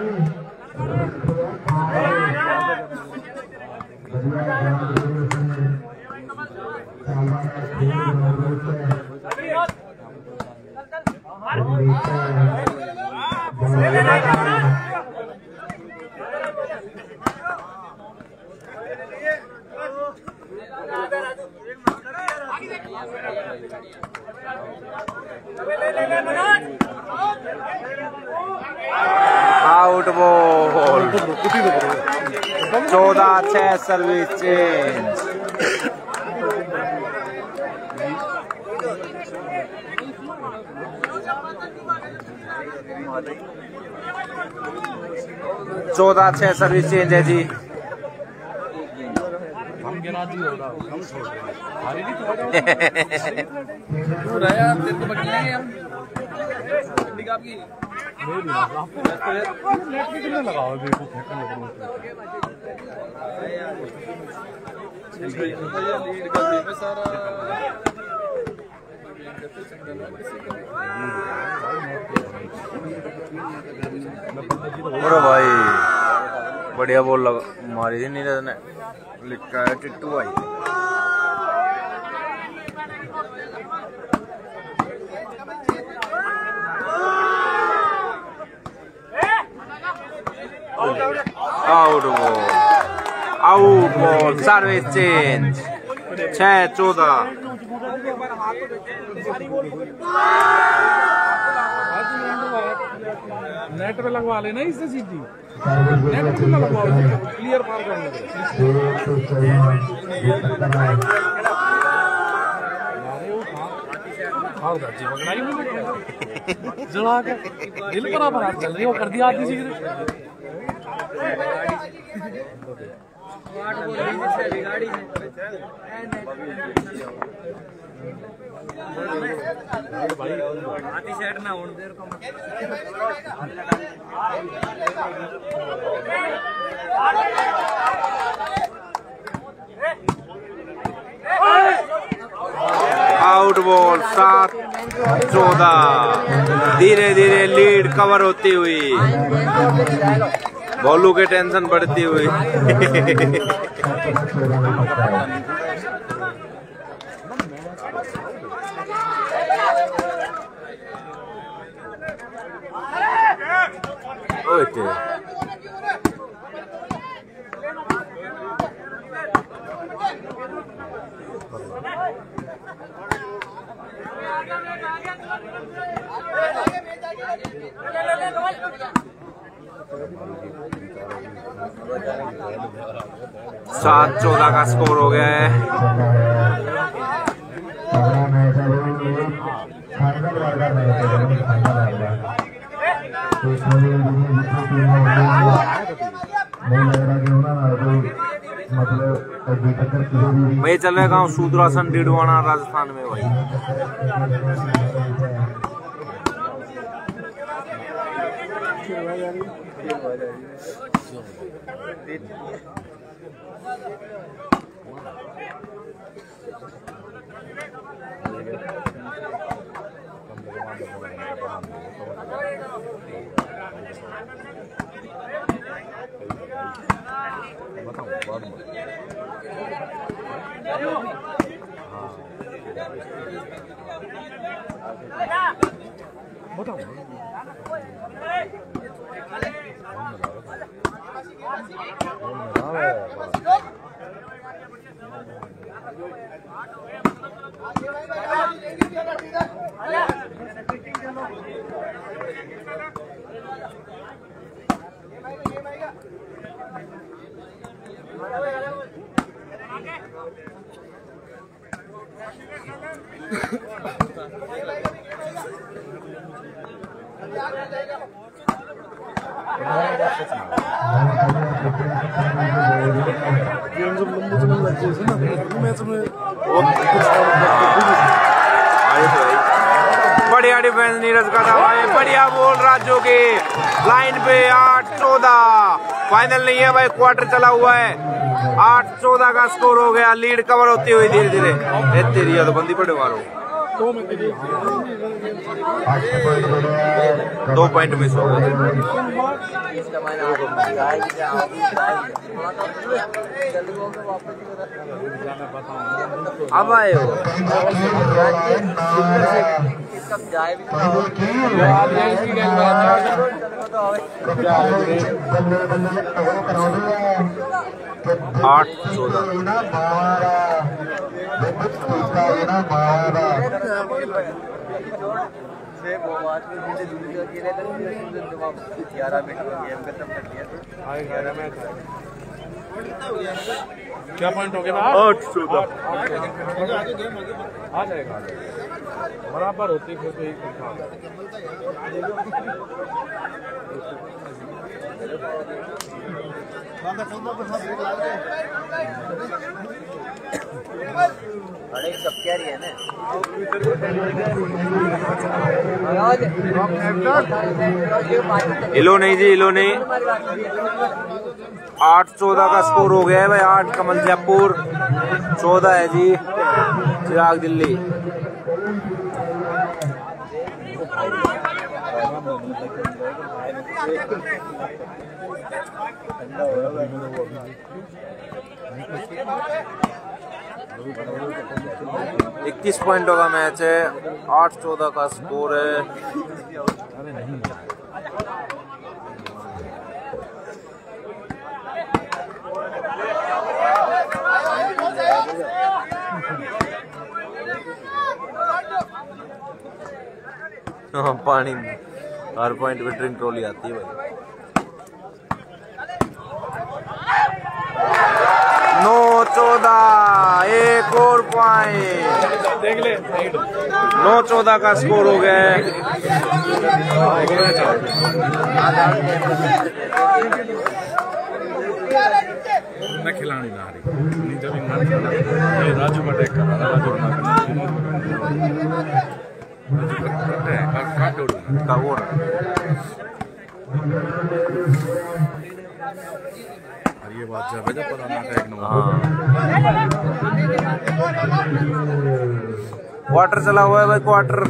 Out ball 14-6 service change. 14-6 service change है जी। हम गिना जी होगा हम छोड़ हारी भी तो रहा यार तेरे को बकलेंगे हम गड्डी का आपकी नहीं आपको नेट पे कितना लगाओ बेवकूफ फेंकने लगो लीड कर दे पे सारा अरे भाई बढ़िया बॉल मारी थी नीरज ने, लिखा है टिट्टू भाई। Out ball service change 6-14। Net पे लगवा लेना इससे सीधी नेट पे लगवा क्लियर पार कर ले हां जी बगलाई में जला के दिल पर आप हाथ चल रही हो कर दिया आदमी सी गाड़ी भाई हाथी सेट ना होने देर को आउट बॉल 7-14। धीरे धीरे लीड कवर होती हुई, बॉलू के टेंशन बढ़ती हुई। ओके 7-14 का स्कोर हो गया है। मैं चल रहा गाँव सूद्रासन डिडवाना राजस्थान में भाई। बढ़िया डिफेंस नीरज का था भाई, बढ़िया बोल राजू की लाइन पे। 8-14 फाइनल नहीं है भाई, क्वार्टर चला हुआ है। 8-14 का स्कोर हो गया, लीड कवर होती हुई धीरे धीरे। तेरी तो बंदी पड़े मारो, 2 पॉइंट मिस हो गए। अब आए हो आठ 14 क्या पॉइंट हो गया? 8-14 आ जाएगा। बराबर होती फिर तो एक था। अरे सब क्या रही है ना हिलो नहीं जी, हिलो नहीं। 8-14 का स्कोर हो गया है भाई। 8 कमल जयपुर, 14 है जी चिराग दिल्ली। इक्कीस पॉइंटों का मैच है, 8-14 का स्कोर है। हाँ, पानी हर पॉइंट पे ड्रिंक ट्रॉली आती है भाई। 9-14, एक और पॉइंट। देख ले 9-14 का स्कोर हो गया है। मैं खिलानी ना रही नहीं जब ये राजू का अटैक कर रहा है। राजू का वो ये बात जब है जब पता ना अटैक ना। क्वार्टर चला हुआ है भाई, क्वार्टर।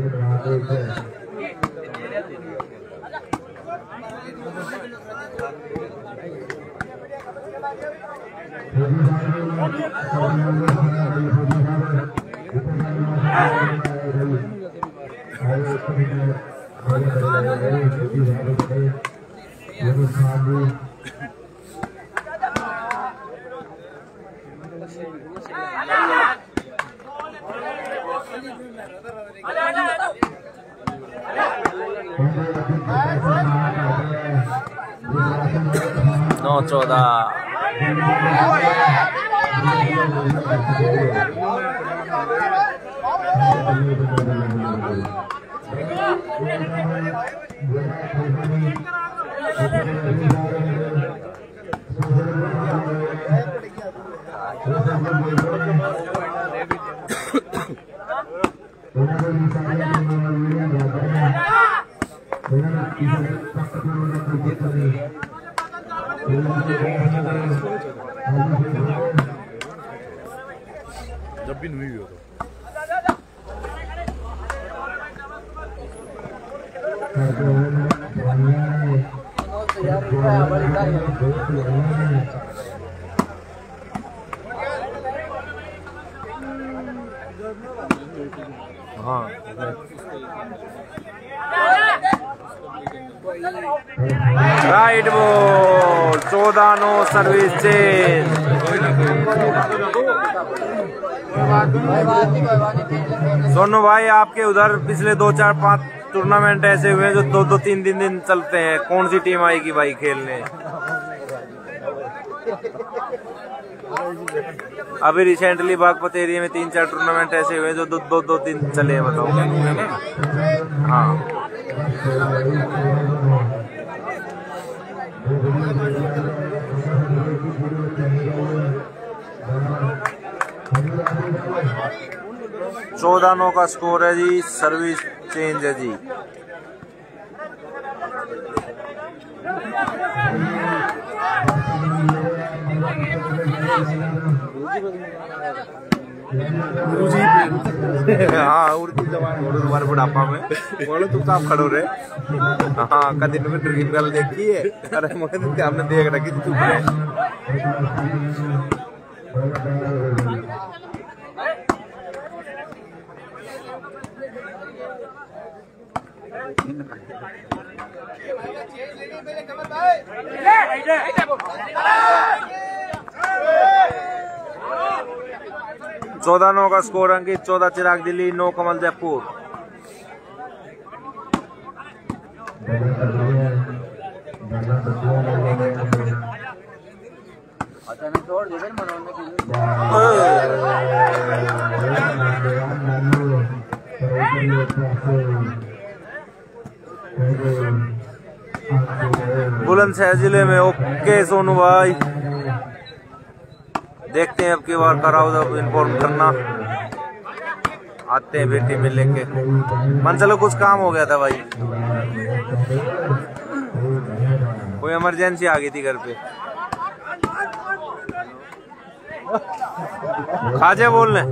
नौ 14। जब भी नहीं हो तो हाँ, right ball. 14-9 service change. Sonu भाई, आपके उधर पिछले 2-4-5 टूर्नामेंट ऐसे हुए हैं जो 2-2 3 दिन चलते हैं। कौन सी टीम आएगी भाई खेलने? अभी रिसेंटली बागपत एरिया में 3-4 टूर्नामेंट ऐसे हुए जो 2-2 दिन चले हैं। बताओ। हाँ, चौदह 9 का स्कोर है जी। सर्विस चेंज है जी। हाँ, उर्दू जवान बोलो तुम्हारे बुढ़ापा में बोलो तुम साफ खड़ो रहे। हाँ, का दिन में ड्रीम गर्ल देखी है। अरे मुझे हमने देख रखी थी। चुप रहे। चौदह 9 का स्कोर अंकित। 14 चिराग दिल्ली, 9 कमल जयपुर। चांस है जिले में। ओके सोनू भाई, देखते हैं अब की बार कराओ जब इन्फॉर्म करना, आते हैं फिर टीम में लेके। मन चलो कुछ काम हो गया था भाई, कोई इमरजेंसी आ गई थी घर पे। खाजे बोल रहे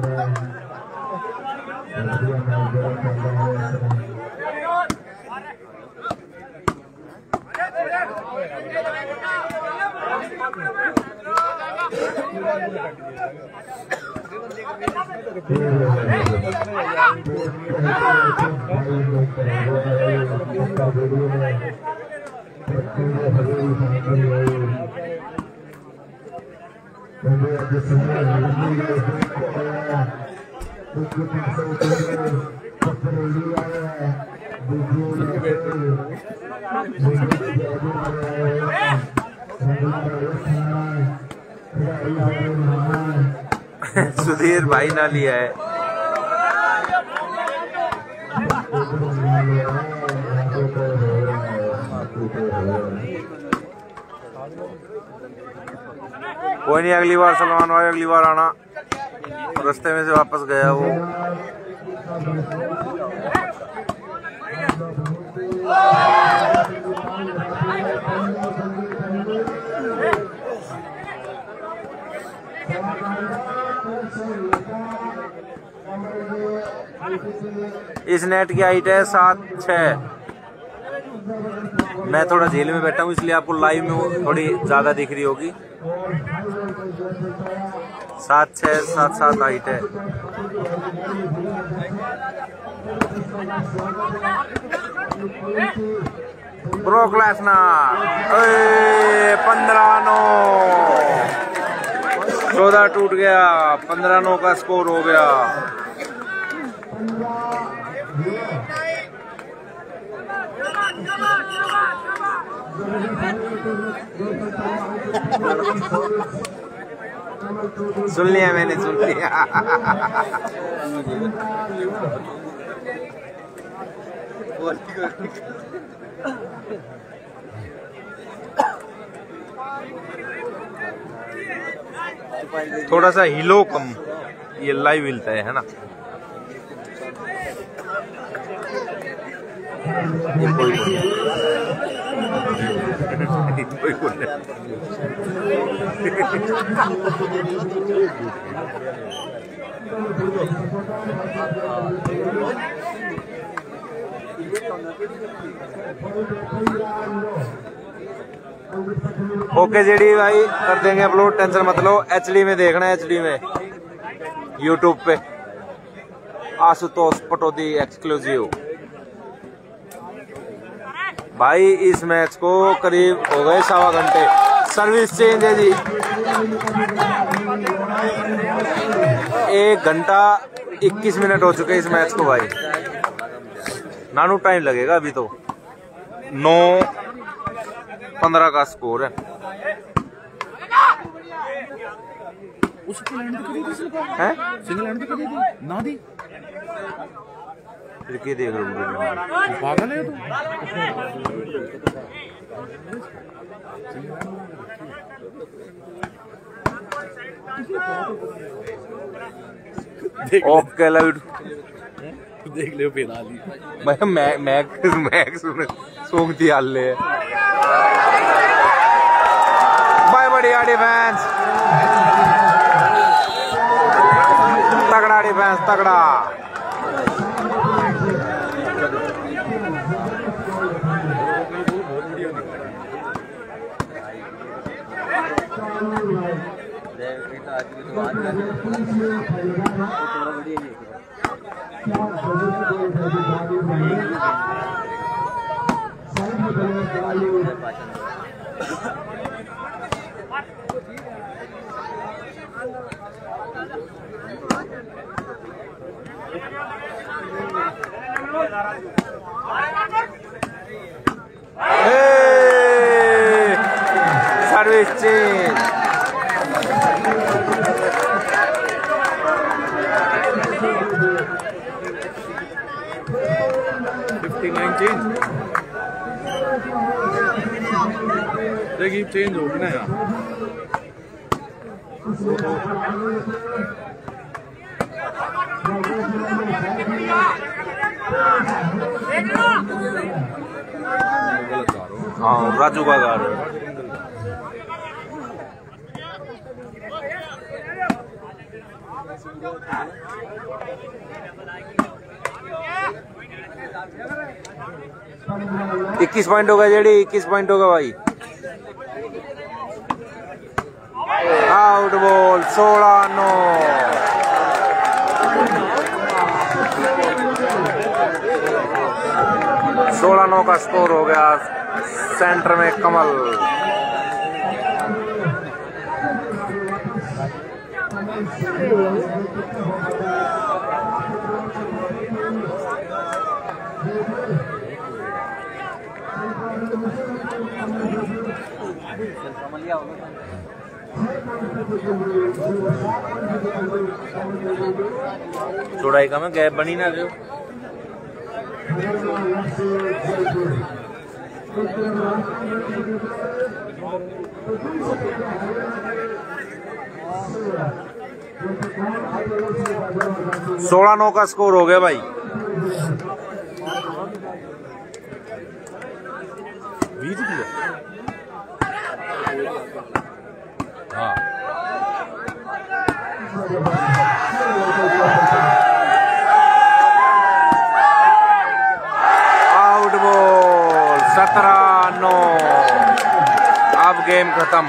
सुधीर भाई ना लिया है। कोई नहीं, अगली बार सलमान भाई, अगली बार आना। रास्ते में से वापस गया वो। इस नेट की हाइट है 7'6". मैं थोड़ा झील में बैठा हूँ इसलिए आपको लाइव में थोड़ी ज्यादा दिख रही होगी। 7'6", 7'7" हाइट है। ब्रोक लेसनर 15-9, 14 टूट गया, 15-9 का स्कोर हो गया। सुन लिया मैंने, सुन लिया। थोड़ा सा हिलो कम, ये लाइव हिलता है ना। ये कोई ओके जेडी भाई, कर देंगे अपलोड, टेंशन मत लो। एचडी में देखना है, एचडी में यूट्यूब पे आशुतोष पटौदी एक्सक्लूसिव। भाई इस मैच को करीब हो गए 1.25 घंटे। सर्विस चेंज है जी, 1 घंटा 21 मिनट हो चुके इस मैच को भाई। नानू टाइम लगेगा अभी तो। 9-15 का स्कोर है। ना दी फिर क्या देख रहे हो, पागल है तो। ओके लव देख ले फिर मैं सूखती हाल ले। बाय बढ़िया डिफेंस, तगड़ा डिफेंस, तगड़ा। Service change. तरकीब चेंज होगी ना यहाँ। हाँ राजू का गार 21 पॉइंट होगा जेडी 21 पॉइंट होगा भाई। Out ball 16-9। का स्कोर हो गया। सेंटर में कमल। चौड़ाई कम है, गैप बनी ना जो। सोलह 9 का स्कोर हो गया भाई। बीच दिया। हाँ आउट बॉल 17-9। अब गेम खत्म।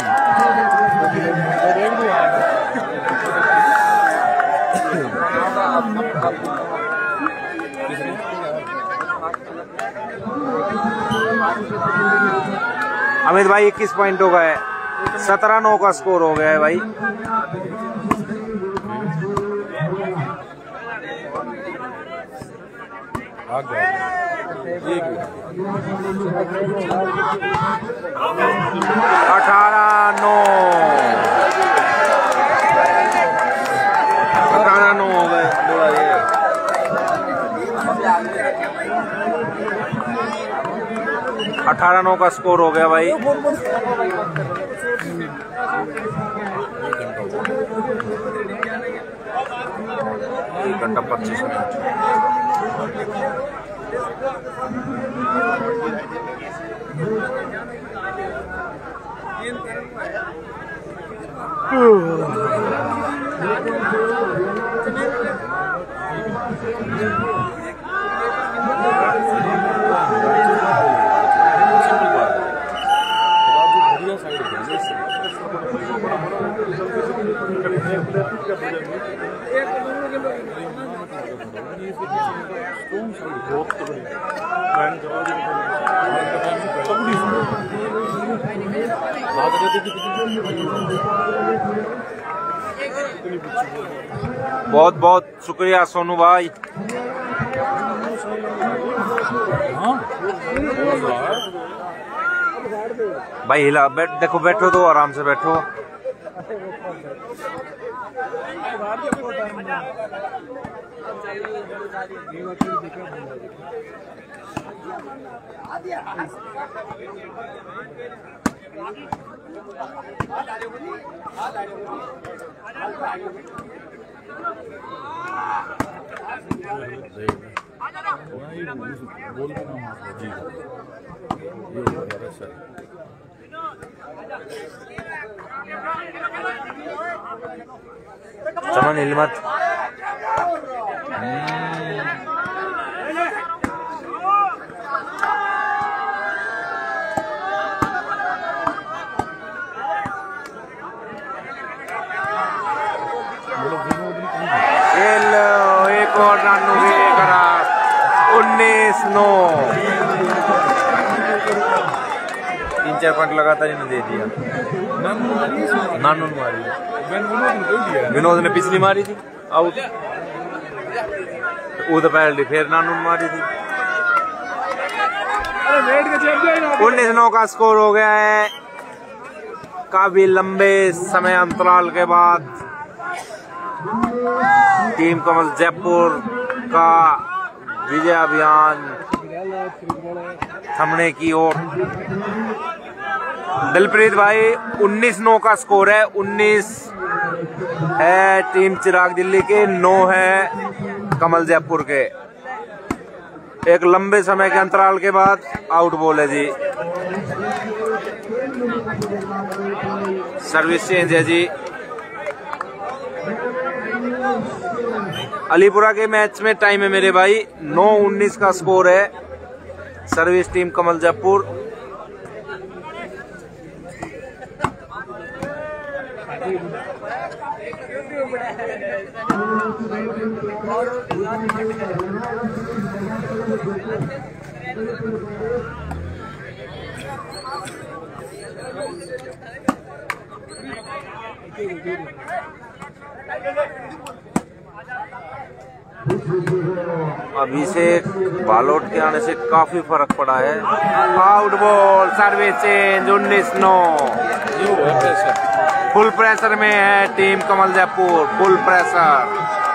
अमित भाई 21 पॉइंट हो गए। 17-9 का स्कोर हो गया है भाई। आ गया 18-9 हो गए। 18-9 का स्कोर हो गया भाई। 1 घंटा 25 मिनट। बहुत बहुत शुक्रिया सोनू भाई। भाई हिला बैठ, देखो बैठो तो आराम से बैठो। चमन हिल मत। एक और रन करा। 19-9। 3-4 पॉइंट लगातार इन्हें दे दिया। नानू मारी, विनोद ने पिछली मारी थी आउट। उधर पहले फिर नानू मारी थी। 19-9 का स्कोर हो गया है। काफी लंबे समय अंतराल के बाद टीम कमल जयपुर का विजय अभियान थमने की ओर। दिलप्रीत भाई 19-9 का स्कोर है। 19 है टीम चिराग दिल्ली के, 9 है कमल जयपुर के। एक लंबे समय के अंतराल के बाद आउट बॉल है जी। सर्विस चेंज है जी। अलीपुरा के मैच में टाइम है मेरे भाई, 9-19 का स्कोर है। Service team Kamal Jaipur. अभिषेक बालोट के आने से काफी फर्क पड़ा है। Out ball, service change, 19-9। Full pressure में है team Kamal Jaipur, full pressure.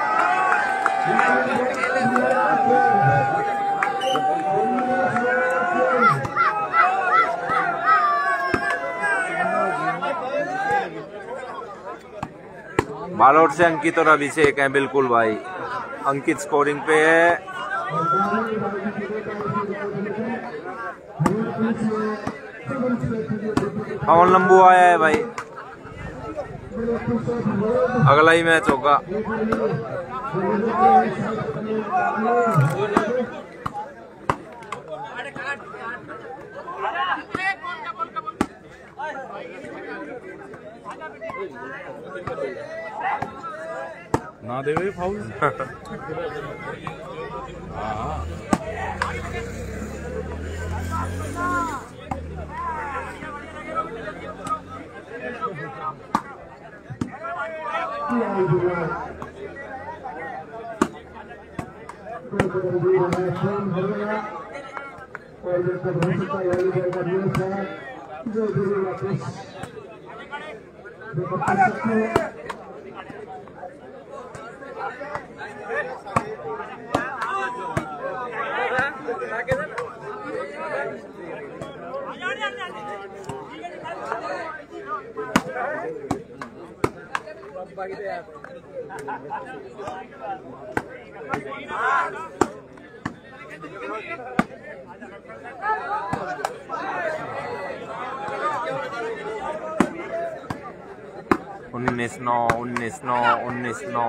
Balot से अंकित और अभिषेक हैं बिल्कुल भाई। अंकित स्कोरिंग पे है। पवन लंबू आया है भाई। अगला ही मैच होगा। ना देवे फाउल। उन्नीस नौ।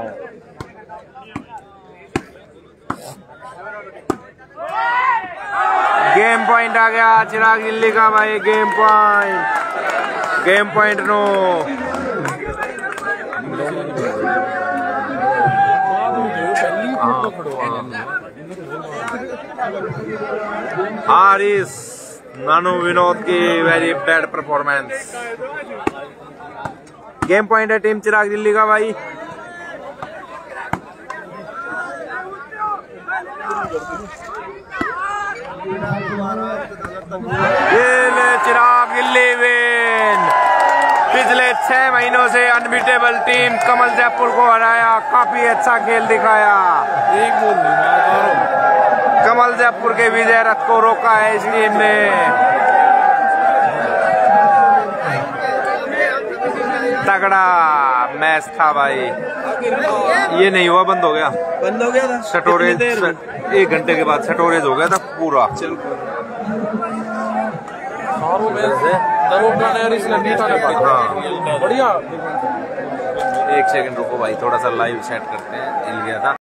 गेम पॉइंट आ गया चिराग दिल्ली का भाई। Game point no. Haris Nanu Vinod की very bad performance. Game point है टीम चिराग दिल्ली का भाई। ये ले चिराग दिल्ली विन। पिछले 6 महीनों से अनबीटेबल टीम कमल जयपुर को हराया। काफी अच्छा खेल दिखाया। एक गोल नहीं मारा। कमल जयपुर के विजय रथ को रोका है इस टीम ने। तगड़ा मैच था भाई। ये नहीं हुआ, बंद हो गया था स्टोरेज। 1 घंटे के बाद स्टोरेज हो गया था पूरा। बढ़िया। 1 सेकंड रुको भाई, थोड़ा सा लाइव सेट करते हैं। हिल गया था।